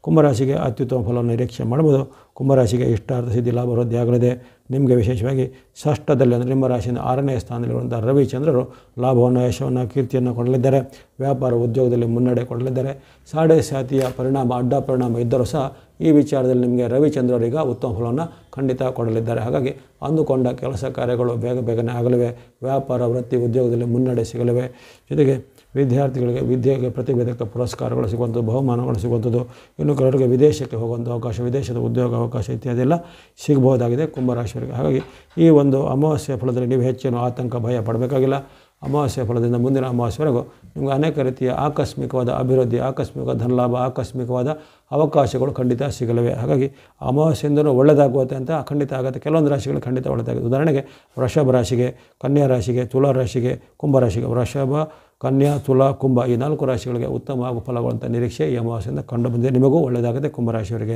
ಕುಂಭರಾಶಿಗೆ ಅತ್ಯುತ್ತಮ ಫಲವನ್ನು ನಿರೀಕ್ಷೆ ಮಾಡ್ಬೋದು. ಕುಂಭರಾಶಿಗೆ ಇಷ್ಟಾರ್ಥ ಸಿದ್ಧಿ ಲಾಭ ವೃದ್ಧಿ ಆಗಲಿದೆ. ನಿಮಗೆ ವಿಶೇಷವಾಗಿ ಷಷ್ಠದಲ್ಲಿ ಅಂದರೆ ನಿಮ್ಮ ರಾಶಿಯಿಂದ 6ನೇ ಸ್ಥಾನದಲ್ಲಿರುವಂಥ ರವಿಚಂದ್ರರು ಲಾಭವನ್ನು, ಯಶವನ್ನು, ಕೀರ್ತಿಯನ್ನು ಕೊಡಲಿದ್ದಾರೆ. ವ್ಯಾಪಾರ ಉದ್ಯೋಗದಲ್ಲಿ ಮುನ್ನಡೆ ಕೊಡಲಿದ್ದಾರೆ. ಸಾಡೆ ಸಾತಿಯ ಪರಿಣಾಮ, ಅಡ್ಡ ಪರಿಣಾಮ ಇದ್ದರೂ ಸಹ ಈ ವಿಚಾರದಲ್ಲಿ ನಿಮಗೆ ರವಿಚಂದ್ರರೀಗ ಉತ್ತಮ ಫಲವನ್ನು ಖಂಡಿತ ಕೊಡಲಿದ್ದಾರೆ. ಹಾಗಾಗಿ ಅಂದುಕೊಂಡ ಕೆಲಸ ಕಾರ್ಯಗಳು ಬೇಗನೆ ಆಗಲಿವೆ. ವ್ಯಾಪಾರ ವೃತ್ತಿ ಉದ್ಯೋಗದಲ್ಲಿ ಮುನ್ನಡೆ ಸಿಗಲಿವೆ. ಜೊತೆಗೆ ವಿದ್ಯಾರ್ಥಿಗಳಿಗೆ ವಿದ್ಯೆಗೆ ಪ್ರತಿಭೆದಕ್ಕೆ ಪುರಸ್ಕಾರಗಳು ಸಿಗುವಂಥದ್ದು, ಬಹುಮಾನಗಳು ಸಿಗುವಂಥದ್ದು, ಇನ್ನು ಕೆಲವರಿಗೆ ವಿದೇಶಕ್ಕೆ ಹೋಗುವಂಥ ಅವಕಾಶ, ವಿದೇಶದ ಉದ್ಯೋಗ ಅವಕಾಶ ಇತ್ಯಾದಿ ಎಲ್ಲ ಸಿಗಬಹುದಾಗಿದೆ ಕುಂಭರಾಶಿಯವರಿಗೆ. ಹಾಗಾಗಿ ಈ ಒಂದು ಅಮಾವಾಸ್ಯೆ ಫಲದಲ್ಲಿ ನೀವು ಹೆಚ್ಚೇನು ಆತಂಕ ಭಯ ಪಡಬೇಕಾಗಿಲ್ಲ. ಅಮಾವಾಸ್ಯೆ ಫಲದಿಂದ ಮುಂದಿನ ಅಮಾವಾಸ್ಯವರೆಗೂ ನಿಮಗೆ ಅನೇಕ ರೀತಿಯ ಆಕಸ್ಮಿಕವಾದ ಅಭಿವೃದ್ಧಿ, ಆಕಸ್ಮಿಕ ಧನಲಾಭ, ಆಕಸ್ಮಿಕವಾದ ಅವಕಾಶಗಳು ಖಂಡಿತ ಸಿಗಲಿವೆ. ಹಾಗಾಗಿ ಅಮಾವಾಸ್ಯೆಯಿಂದಲೂ ಒಳ್ಳೆಯದಾಗುತ್ತೆ ಅಂತ ಖಂಡಿತ ಆಗುತ್ತೆ. ಕೆಲವೊಂದು ರಾಶಿಗಳು ಖಂಡಿತ ಒಳ್ಳೆಯದಾಗುತ್ತೆ. ಉದಾಹರಣೆಗೆ ವೃಷಭ ರಾಶಿಗೆ, ಕನ್ಯಾ ರಾಶಿಗೆ, ತುಲಾ ರಾಶಿಗೆ, ಕುಂಭ ರಾಶಿಗೆ, ವೃಷಭ, ಕನ್ಯಾ, ತುಲಾ, ಕುಂಭ ಈ 4 ರಾಶಿಗಳಿಗೆ ಉತ್ತಮ ಫಲಗಳಂಥ ನಿರೀಕ್ಷೆ ಈ ಅಮಾವಾಸ್ಯೆಯಿಂದ ಕಂಡು ಬಂದಿದೆ. ನಿಮಗೂ ಒಳ್ಳೆಯದಾಗುತ್ತೆ ಕುಂಭರಾಶಿಯವರಿಗೆ.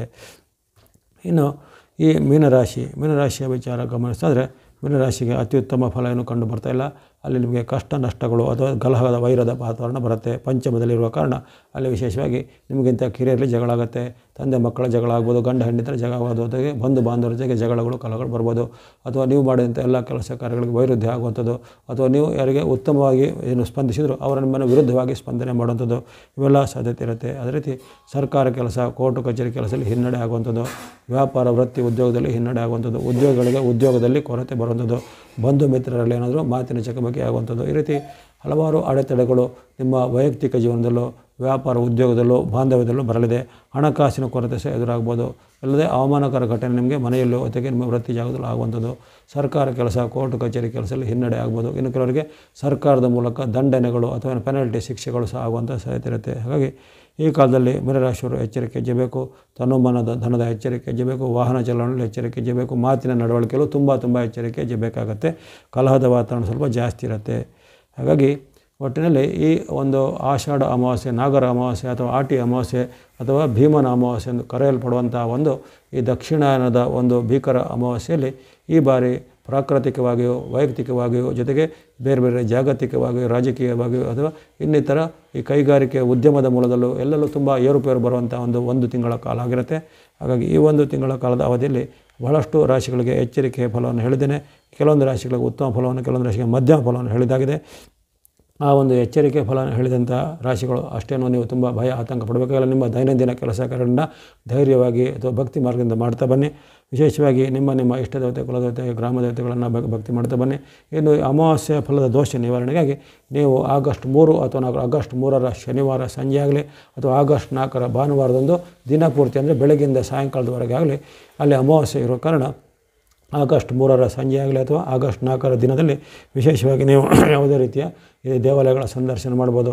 ಇನ್ನು ಈ ಮೀನರಾಶಿಯ ವಿಚಾರ ಗಮನಿಸಿದ್ರೆ ಮೀನರಾಶಿಗೆ ಅತ್ಯುತ್ತಮ ಫಲ ಏನು ಕಂಡು ಬರ್ತಾ ಇಲ್ಲ. ಅಲ್ಲಿ ನಿಮಗೆ ಕಷ್ಟ ನಷ್ಟಗಳು ಅಥವಾ ಕಲಹದ ವೈರದ ವಾತಾವರಣ ಬರುತ್ತೆ. ಪಂಚಮದಲ್ಲಿರುವ ಕಾರಣ ಅಲ್ಲಿ ವಿಶೇಷವಾಗಿ ನಿಮಗಿಂತ ಕಿರಿಯರಲ್ಲಿ ಜಗಳ ಆಗುತ್ತೆ. ತಂದೆ ಮಕ್ಕಳ ಜಗಳ ಆಗ್ಬೋದು, ಗಂಡ ಹೆಂಡತಿರ ಜಗಳ ಆಗೋದು, ಜೊತೆಗೆ ಬಂಧು ಬಾಂಧವರ ಜೊತೆಗೆ ಜಗಳಗಳು ಕಲಹಗಳು ಬರ್ಬೋದು. ಅಥವಾ ನೀವು ಮಾಡಿದಂಥ ಎಲ್ಲ ಕೆಲಸ ಕಾರ್ಯಗಳಿಗೆ ವೈರುಧ್ಯ ಆಗುವಂಥದ್ದು, ಅಥವಾ ನೀವು ಯಾರಿಗೆ ಉತ್ತಮವಾಗಿ ಏನು ಸ್ಪಂದಿಸಿದ್ರು ಅವರ ನಿಮ್ಮನ್ನು ವಿರುದ್ಧವಾಗಿ ಸ್ಪಂದನೆ ಮಾಡುವಂಥದ್ದು, ಇವೆಲ್ಲ ಸಾಧ್ಯತೆ ಇರುತ್ತೆ. ಅದೇ ರೀತಿ ಸರ್ಕಾರ ಕೆಲಸ, ಕೋರ್ಟು ಕಚೇರಿ ಕೆಲಸದಲ್ಲಿ ಹಿನ್ನಡೆ ಆಗುವಂಥದ್ದು, ವ್ಯಾಪಾರ ವೃತ್ತಿ ಉದ್ಯೋಗದಲ್ಲಿ ಹಿನ್ನಡೆ ಆಗುವಂಥದ್ದು, ಉದ್ಯೋಗಗಳಿಗೆ ಉದ್ಯೋಗದಲ್ಲಿ ಕೊರತೆ ಬರುವಂಥದ್ದು, ಬಂಧು ಮಿತ್ರರಲ್ಲಿ ಏನಾದರೂ ಮಾತಿನ ಚಕಮಕಿ ಆಗುವಂಥದ್ದು, ಈ ರೀತಿ ಹಲವಾರು ಅಡೆತಡೆಗಳು ನಿಮ್ಮ ವೈಯಕ್ತಿಕ ಜೀವನದಲ್ಲೂ, ವ್ಯಾಪಾರ ಉದ್ಯೋಗದಲ್ಲೂ, ಬಾಂಧವ್ಯದಲ್ಲೂ ಬರಲಿದೆ. ಹಣಕಾಸಿನ ಕೊರತೆ ಸಹ ಎದುರಾಗ್ಬೋದು. ಅಲ್ಲದೆ ಅವಮಾನಕರ ಘಟನೆ ನಿಮಗೆ ಮನೆಯಲ್ಲೂ ಜೊತೆಗೆ ನಿಮ್ಮ ವೃತ್ತಿ ಜಾಗದಲ್ಲೂ ಆಗುವಂಥದ್ದು, ಸರ್ಕಾರ ಕೆಲಸ, ಕೋರ್ಟು ಕಚೇರಿ ಕೆಲಸದಲ್ಲಿ ಹಿನ್ನಡೆ ಆಗ್ಬೋದು. ಇನ್ನು ಕೆಲವರಿಗೆ ಸರ್ಕಾರದ ಮೂಲಕ ದಂಡನೆಗಳು ಅಥವಾ ಪೆನಾಲ್ಟಿ ಶಿಕ್ಷೆಗಳು ಸಹ ಆಗುವಂಥ ಸಾಧ್ಯತೆ ಇರುತ್ತೆ. ಹಾಗಾಗಿ ಈ ಕಾಲದಲ್ಲಿ ಮೀನರಾಶಿಯವರು ಎಚ್ಚರಿಕೆ ಹೆಜ್ಜಬೇಕು. ತನುಮನದ ಧನದ ಎಚ್ಚರಿಕೆ ಹೆಜ್ಜಬೇಕು. ವಾಹನ ಚಲನೆಯಲ್ಲಿ ಎಚ್ಚರಿಕೆ ಹೆಜ್ಜಬೇಕು. ಮಾತಿನ ನಡವಳಿಕೆಯಲ್ಲೂ ತುಂಬ ಎಚ್ಚರಿಕೆ ಹೆಜ್ಜಬೇಕಾಗತ್ತೆ. ಕಲಹದ ವಾತಾವರಣ ಸ್ವಲ್ಪ ಜಾಸ್ತಿ ಇರುತ್ತೆ. ಹಾಗಾಗಿ ಒಟ್ಟಿನಲ್ಲಿ ಈ ಒಂದು ಆಷಾಢ ಅಮಾವಾಸ್ಯೆ, ನಾಗರ ಅಮಾವಾಸ್ಯೆ ಅಥವಾ ಆಟಿ ಅಮಾವಾಸ್ಯೆ ಅಥವಾ ಭೀಮನ ಅಮಾವಾಸ್ಯೆ ಎಂದು ಕರೆಯಲ್ಪಡುವಂಥ ಒಂದು ಈ ದಕ್ಷಿಣಾಯನದ ಒಂದು ಭೀಕರ ಅಮಾವಾಸ್ಯೆಯಲ್ಲಿ ಈ ಬಾರಿ ಪ್ರಾಕೃತಿಕವಾಗಿಯೋ, ವೈಯಕ್ತಿಕವಾಗಿಯೋ, ಜೊತೆಗೆ ಬೇರೆ ಜಾಗತಿಕವಾಗಿಯೋ, ರಾಜಕೀಯವಾಗಿಯೋ ಅಥವಾ ಇನ್ನಿತರ ಈ ಕೈಗಾರಿಕೆ ಉದ್ಯಮದ ಮೂಲದಲ್ಲೂ ಎಲ್ಲಲ್ಲೂ ತುಂಬ ಏರುಪೇರು ಬರುವಂಥ ಒಂದು ತಿಂಗಳ ಕಾಲ ಆಗಿರುತ್ತೆ. ಹಾಗಾಗಿ ಈ 1 ತಿಂಗಳ ಕಾಲದ ಅವಧಿಯಲ್ಲಿ ಬಹಳಷ್ಟು ರಾಶಿಗಳಿಗೆ ಎಚ್ಚರಿಕೆಯ ಫಲವನ್ನು ಹೇಳಿದ್ದೇನೆ. ಕೆಲವೊಂದು ರಾಶಿಗಳಿಗೆ ಉತ್ತಮ ಫಲವನ್ನು, ಕೆಲವೊಂದು ರಾಶಿಗೆ ಮಧ್ಯಮ ಫಲವನ್ನು ಹೇಳಿದಾಗಿದೆ. ಆ ಒಂದು ಎಚ್ಚರಿಕೆ ಫಲ ಹೇಳಿದಂಥ ರಾಶಿಗಳು ಅಷ್ಟೇನೂ ನೀವು ತುಂಬ ಭಯ ಆತಂಕ ಪಡಬೇಕಾಗಿಲ್ಲ. ನಿಮ್ಮ ದೈನಂದಿನ ಕೆಲಸ ಕಾರ್ಯಗಳನ್ನು ಧೈರ್ಯವಾಗಿ ಅಥವಾ ಭಕ್ತಿ ಮಾರ್ಗದಿಂದ ಮಾಡ್ತಾ ಬನ್ನಿ. ವಿಶೇಷವಾಗಿ ನಿಮ್ಮ ಇಷ್ಟ ದೇವತೆ, ಕುಲದೇವತೆ, ಗ್ರಾಮ ದೇವತೆಗಳನ್ನು ಭಕ್ತಿ ಮಾಡ್ತಾ ಬನ್ನಿ. ಇನ್ನು ಅಮಾವಾಸ್ಯ ಫಲದ ದೋಷ ನಿವಾರಣೆಗಾಗಿ ನೀವು ಆಗಸ್ಟ್ 3 ಅಥವಾ ಆಗಸ್ಟ್ 3ರ ಶನಿವಾರ ಸಂಜೆ ಆಗಲಿ ಅಥವಾ ಆಗಸ್ಟ್ 4ರ ಭಾನುವಾರದಂದು ದಿನಪೂರ್ತಿ ಅಂದರೆ ಬೆಳಗ್ಗಿಂದ ಸಾಯಂಕಾಲದವರೆಗೆ ಆಗಲಿ ಅಲ್ಲಿ ಅಮಾವಾಸ್ಯೆ ಇರೋ ಕಾರಣ ಆಗಸ್ಟ್ 3ರ ಸಂಜೆ ಆಗಲಿ ಅಥವಾ ಆಗಸ್ಟ್ 4ರ ದಿನದಲ್ಲಿ ವಿಶೇಷವಾಗಿ ನೀವು ಯಾವುದೇ ರೀತಿಯ ದೇವಾಲಯಗಳ ಸಂದರ್ಶನ ಮಾಡ್ಬೋದು.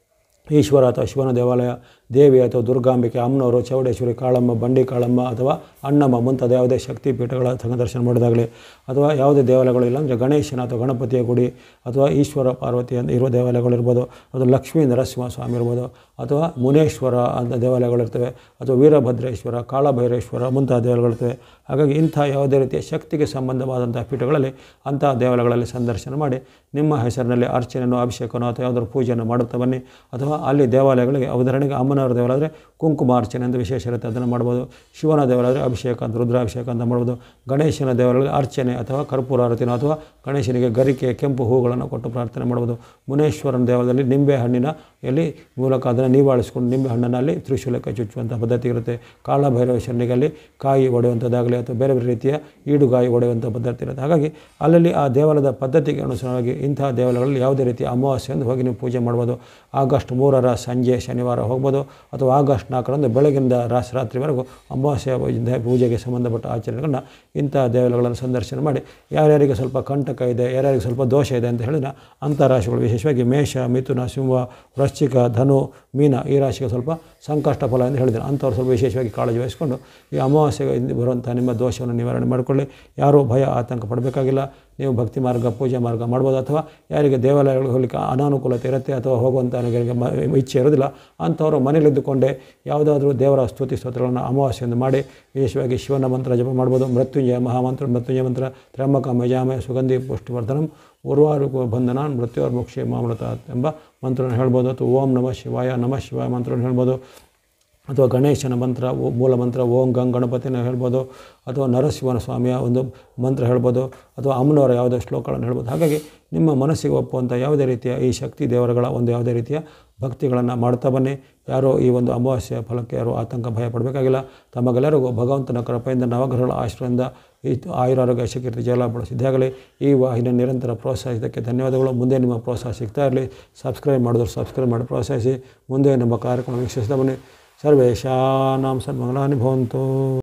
ಈಶ್ವರ ಅಥವಾ ಶಿವನ ದೇವಾಲಯ, ದೇವಿ ಅಥವಾ ದುರ್ಗಾಂಬಿಕೆ, ಅಮ್ಮನವರು, ಚೌಡೇಶ್ವರಿ, ಕಾಳಮ್ಮ, ಬಂಡಿ ಕಾಳಮ್ಮ ಅಥವಾ ಅಣ್ಣಮ್ಮ ಮುಂತಾದ ಯಾವುದೇ ಶಕ್ತಿ ಪೀಠಗಳ ಸಂದರ್ಶನ ಮಾಡೋದಾಗಲಿ, ಅಥವಾ ಯಾವುದೇ ದೇವಾಲಯಗಳು ಇಲ್ಲ ಅಂದರೆ ಗಣೇಶನ ಅಥವಾ ಗಣಪತಿಯ ಗುಡಿ ಅಥವಾ ಈಶ್ವರ ಪಾರ್ವತಿ ಇರುವ ದೇವಾಲಯಗಳಿರ್ಬೋದು, ಅಥವಾ ಲಕ್ಷ್ಮೀ ನರಸಿಂಹ ಸ್ವಾಮಿ ಇರ್ಬೋದು, ಅಥವಾ ಮುನೇಶ್ವರ ಅಂತ ದೇವಾಲಯಗಳಿರ್ತವೆ, ಅಥವಾ ವೀರಭದ್ರೇಶ್ವರ, ಕಾಳಭೈರೇಶ್ವರ ಮುಂತಾದ ದೇವಾಲಯಗಳಿರ್ತವೆ. ಹಾಗಾಗಿ ಇಂಥ ಯಾವುದೇ ರೀತಿಯ ಶಕ್ತಿಗೆ ಸಂಬಂಧವಾದಂಥ ಪೀಠಗಳಲ್ಲಿ ಅಂತಹ ದೇವಾಲಯಗಳಲ್ಲಿ ಸಂದರ್ಶನ ಮಾಡಿ ನಿಮ್ಮ ಹೆಸರಿನಲ್ಲಿ ಅರ್ಚನೆಯನ್ನು, ಅಭಿಷೇಕನೋ ಅಥವಾ ಯಾವುದಾದ್ರು ಪೂಜೆಯನ್ನು ಮಾಡುತ್ತಾ ಬನ್ನಿ. ಅಥವಾ ಅಲ್ಲಿ ದೇವಾಲಯಗಳಿಗೆ ಉದಾಹರಣೆಗೆ ಅಮ್ಮನವರ ದೇವಾಲಯ ಆದರೆ ಕುಂಕುಮಾರ್ಚನೆ ಅಂತ ವಿಶೇಷ ಇರುತ್ತೆ, ಅದನ್ನು ಮಾಡ್ಬೋದು. ಶಿವನ ದೇವಾಲಯ ಆದರೆ ಅಭಿಷೇಕ ಅಂತ, ರುದ್ರಾಭಿಷೇಕ ಅಂತ ಮಾಡ್ಬೋದು. ಗಣೇಶನ ದೇವಾಲಯಗಳಲ್ಲಿ ಅರ್ಚನೆ ಅಥವಾ ಕರ್ಪೂರ ಆರತಿನ ಅಥವಾ ಗಣೇಶನಿಗೆ ಗರಿಕೆ, ಕೆಂಪು ಹೂಗಳನ್ನು ಕೊಟ್ಟು ಪ್ರಾರ್ಥನೆ ಮಾಡ್ಬೋದು. ಮುನೇಶ್ವರನ ದೇವಾಲಯದಲ್ಲಿ ನಿಂಬೆ ಹಣ್ಣಿನ ಮೂಲಕ ಅದನ್ನು ನೀವಾಳಿಸ್ಕೊಂಡು ನಿಂಬೆ ಹಣ್ಣನ್ನು ಅಲ್ಲಿ ತ್ರಿಶೂಲಕ್ಕೆ ಚುಚ್ಚುವಂಥ ಪದ್ಧತಿ ಇರುತ್ತೆ. ಕಾಳಭೈರವೇಶ್ವರನಿಗೆ ಅಲ್ಲಿ ಕಾಯಿ ಒಡೆಯುವಂಥದ್ದಾಗಲಿ ಅಥವಾ ಬೇರೆ ರೀತಿಯ ಈಡುಗಾಯಿ ಒಡೆಯುವಂಥ ಪದ್ಧತಿ ಇರುತ್ತೆ. ಹಾಗಾಗಿ ಅಲ್ಲಲ್ಲಿ ಆ ದೇವಾಲಯದ ಪದ್ಧತಿಗೆ ಅನುಸಾರವಾಗಿ ಇಂತಹ ದೇವಾಲಯಗಳಲ್ಲಿ ಯಾವುದೇ ರೀತಿಯ ಅಮಾವಾಸ್ಯೆಯಂದು ಹೋಗಿ ನೀವು ಪೂಜೆ ಮಾಡ್ಬೋದು. ಆಗಸ್ಟ್ 3ರ ಸಂಜೆ ಶನಿವಾರ ಹೋಗ್ಬೋದು ಅಥವಾ ಆಗಸ್ಟ್ 4ರಂದು ಬೆಳಗಿಂದ ರಾತ್ರಿವರೆಗೂ ಅಮಾವಾಸ್ಯೆ ಪೂಜೆಗೆ ಸಂಬಂಧಪಟ್ಟ ಆಚರಣೆಗಳನ್ನ ಇಂಥ ದೇವಾಲಯಗಳನ್ನು ಸಂದರ್ಶನ ಮಾಡಿ ಯಾರ್ಯಾರಿಗೆ ಸ್ವಲ್ಪ ಕಂಟಕ ಇದೆ, ಯಾರ್ಯಾರಿಗೆ ಸ್ವಲ್ಪ ದೋಷ ಇದೆ ಅಂತ ಹೇಳಿದ್ರೆ ಅಂಥ ರಾಶಿಗಳು ವಿಶೇಷವಾಗಿ ಮೇಷ, ಮಿಥುನ, ಸಿಂಹ, ವೃಶ್ಚಿಕ, ಧನು, ಮೀನ ಈ ರಾಶಿಗೆ ಸ್ವಲ್ಪ ಸಂಕಷ್ಟ ಫಲ ಎಂದು ಹೇಳಿದ್ದೇನೆ. ಅಂಥವ್ರು ಸ್ವಲ್ಪ ವಿಶೇಷವಾಗಿ ಕಾಳಜಿ ವಹಿಸಿಕೊಂಡು ಈ ಅಮಾವಾಸ್ಯೆಗೆ ಬರುವಂಥ ನಿಮ್ಮ ದೋಷವನ್ನು ನಿವಾರಣೆ ಮಾಡಿಕೊಳ್ಳಿ. ಯಾರೂ ಭಯ ಆತಂಕ ಪಡಬೇಕಾಗಿಲ್ಲ. ನೀವು ಭಕ್ತಿ ಮಾರ್ಗ, ಪೂಜೆ ಮಾರ್ಗ ಮಾಡ್ಬೋದು. ಅಥವಾ ಯಾರಿಗೆ ದೇವಾಲಯಗಳಿಗೆ ಹೋಗಲಿಕ್ಕೆ ಅನಾನುಕೂಲತೆ ಇರುತ್ತೆ ಅಥವಾ ಹೋಗುವಂಥ ಇಚ್ಛೆ ಇರೋದಿಲ್ಲ ಅಂಥವರು ಮನೇಲಿದ್ದುಕೊಂಡೇ ಯಾವುದಾದ್ರೂ ದೇವರ ಸ್ತುತಿ ಸ್ತೋತ್ರಗಳನ್ನು ಅಮಾವಾಸ್ಯೆಯಿಂದ ಮಾಡಿ ವಿಶೇಷವಾಗಿ ಶಿವನ ಮಂತ್ರ ಜಪ ಮಾಡ್ಬೋದು. ಮೃತ್ಯುಂಜಯ ಮಹಾಮಂತ್ರ, ಮೃತ್ಯುಂಜಯ ಮಂತ್ರ, ತ್ರ್ಯಂಬಕ ಮಜಾಮಯ ಸುಗಂಧಿ ಪುಷ್ಟಿವರ್ಧನಂ ಉರ್ವಾರು ಬಂಧನಾನ್ ಮೃತ್ಯುವರ್ ಮೋಕ್ಷೇ ಮಾಮೃತ ಎಂಬ ಮಂತ್ರವನ್ನು ಹೇಳ್ಬೋದು. ಅಥವಾ ಓಂ ನಮಃ ಶಿವಾಯ ಮಂತ್ರವನ್ನು ಹೇಳ್ಬೋದು. ಅಥವಾ ಗಣೇಶನ ಮಂತ್ರ ಮೂಲ ಮಂತ್ರ ಓಂ ಗಂ ಗಣಪತಿನ ಹೇಳ್ಬೋದು, ಅಥವಾ ನರಸಿಂಹನ ಸ್ವಾಮಿಯ ಒಂದು ಮಂತ್ರ ಹೇಳ್ಬೋದು, ಅಥವಾ ಅಮ್ಮನವರ ಯಾವುದೇ ಶ್ಲೋಕಗಳನ್ನು ಹೇಳ್ಬೋದು. ಹಾಗಾಗಿ ನಿಮ್ಮ ಮನಸ್ಸಿಗೆ ಒಪ್ಪುವಂಥ ಯಾವುದೇ ರೀತಿಯ ಈ ಶಕ್ತಿ ದೇವರುಗಳ ಒಂದು ಯಾವುದೇ ರೀತಿಯ ಭಕ್ತಿಗಳನ್ನು ಮಾಡ್ತಾ ಬನ್ನಿ. ಯಾರೋ ಈ ಒಂದು ಅಮಾವಾಸ್ಯ ಫಲಕ್ಕೆ ಯಾರೋ ಆತಂಕ ಭಯ ಪಡಬೇಕಾಗಿಲ್ಲ. ತಮಗೆಲ್ಲರಿಗೂ ಭಗವಂತನ ಕೃಪೆಯಿಂದ ನವಗ್ರಹಗಳ ಆಶ್ರಯದಿಂದ ಈ ಆಯುರಾರೋಗ್ಯ ಶಕೀರ್ತಿ ಜಯಲಾಭ ಸಿದ್ಧಾಗಲಿ. ಈ ವಾಹಿನಿಯ ನಿರಂತರ ಪ್ರೋತ್ಸಾಹಿಸೋದಕ್ಕೆ ಧನ್ಯವಾದಗಳು. ಮುಂದೆ ನಿಮ್ಮ ಪ್ರೋತ್ಸಾಹ ಸಿಗ್ತಾ ಇರಲಿ. ಸಬ್ಸ್ಕ್ರೈಬ್ ಮಾಡಿದ್ರು ಸಬ್ಸ್ಕ್ರೈಬ್ ಮಾಡಿ ಪ್ರೋತ್ಸಾಹಿಸಿ. ಮುಂದೆ ನಮ್ಮ ಕಾರ್ಯಕ್ರಮ ವೀಕ್ಷಿಸ್ತಾ ಬನ್ನಿ. ಸರ್ವೇಶಾನಾಂ ಸನ್ಮಂಗಳಾನಿ ಭವಂತು.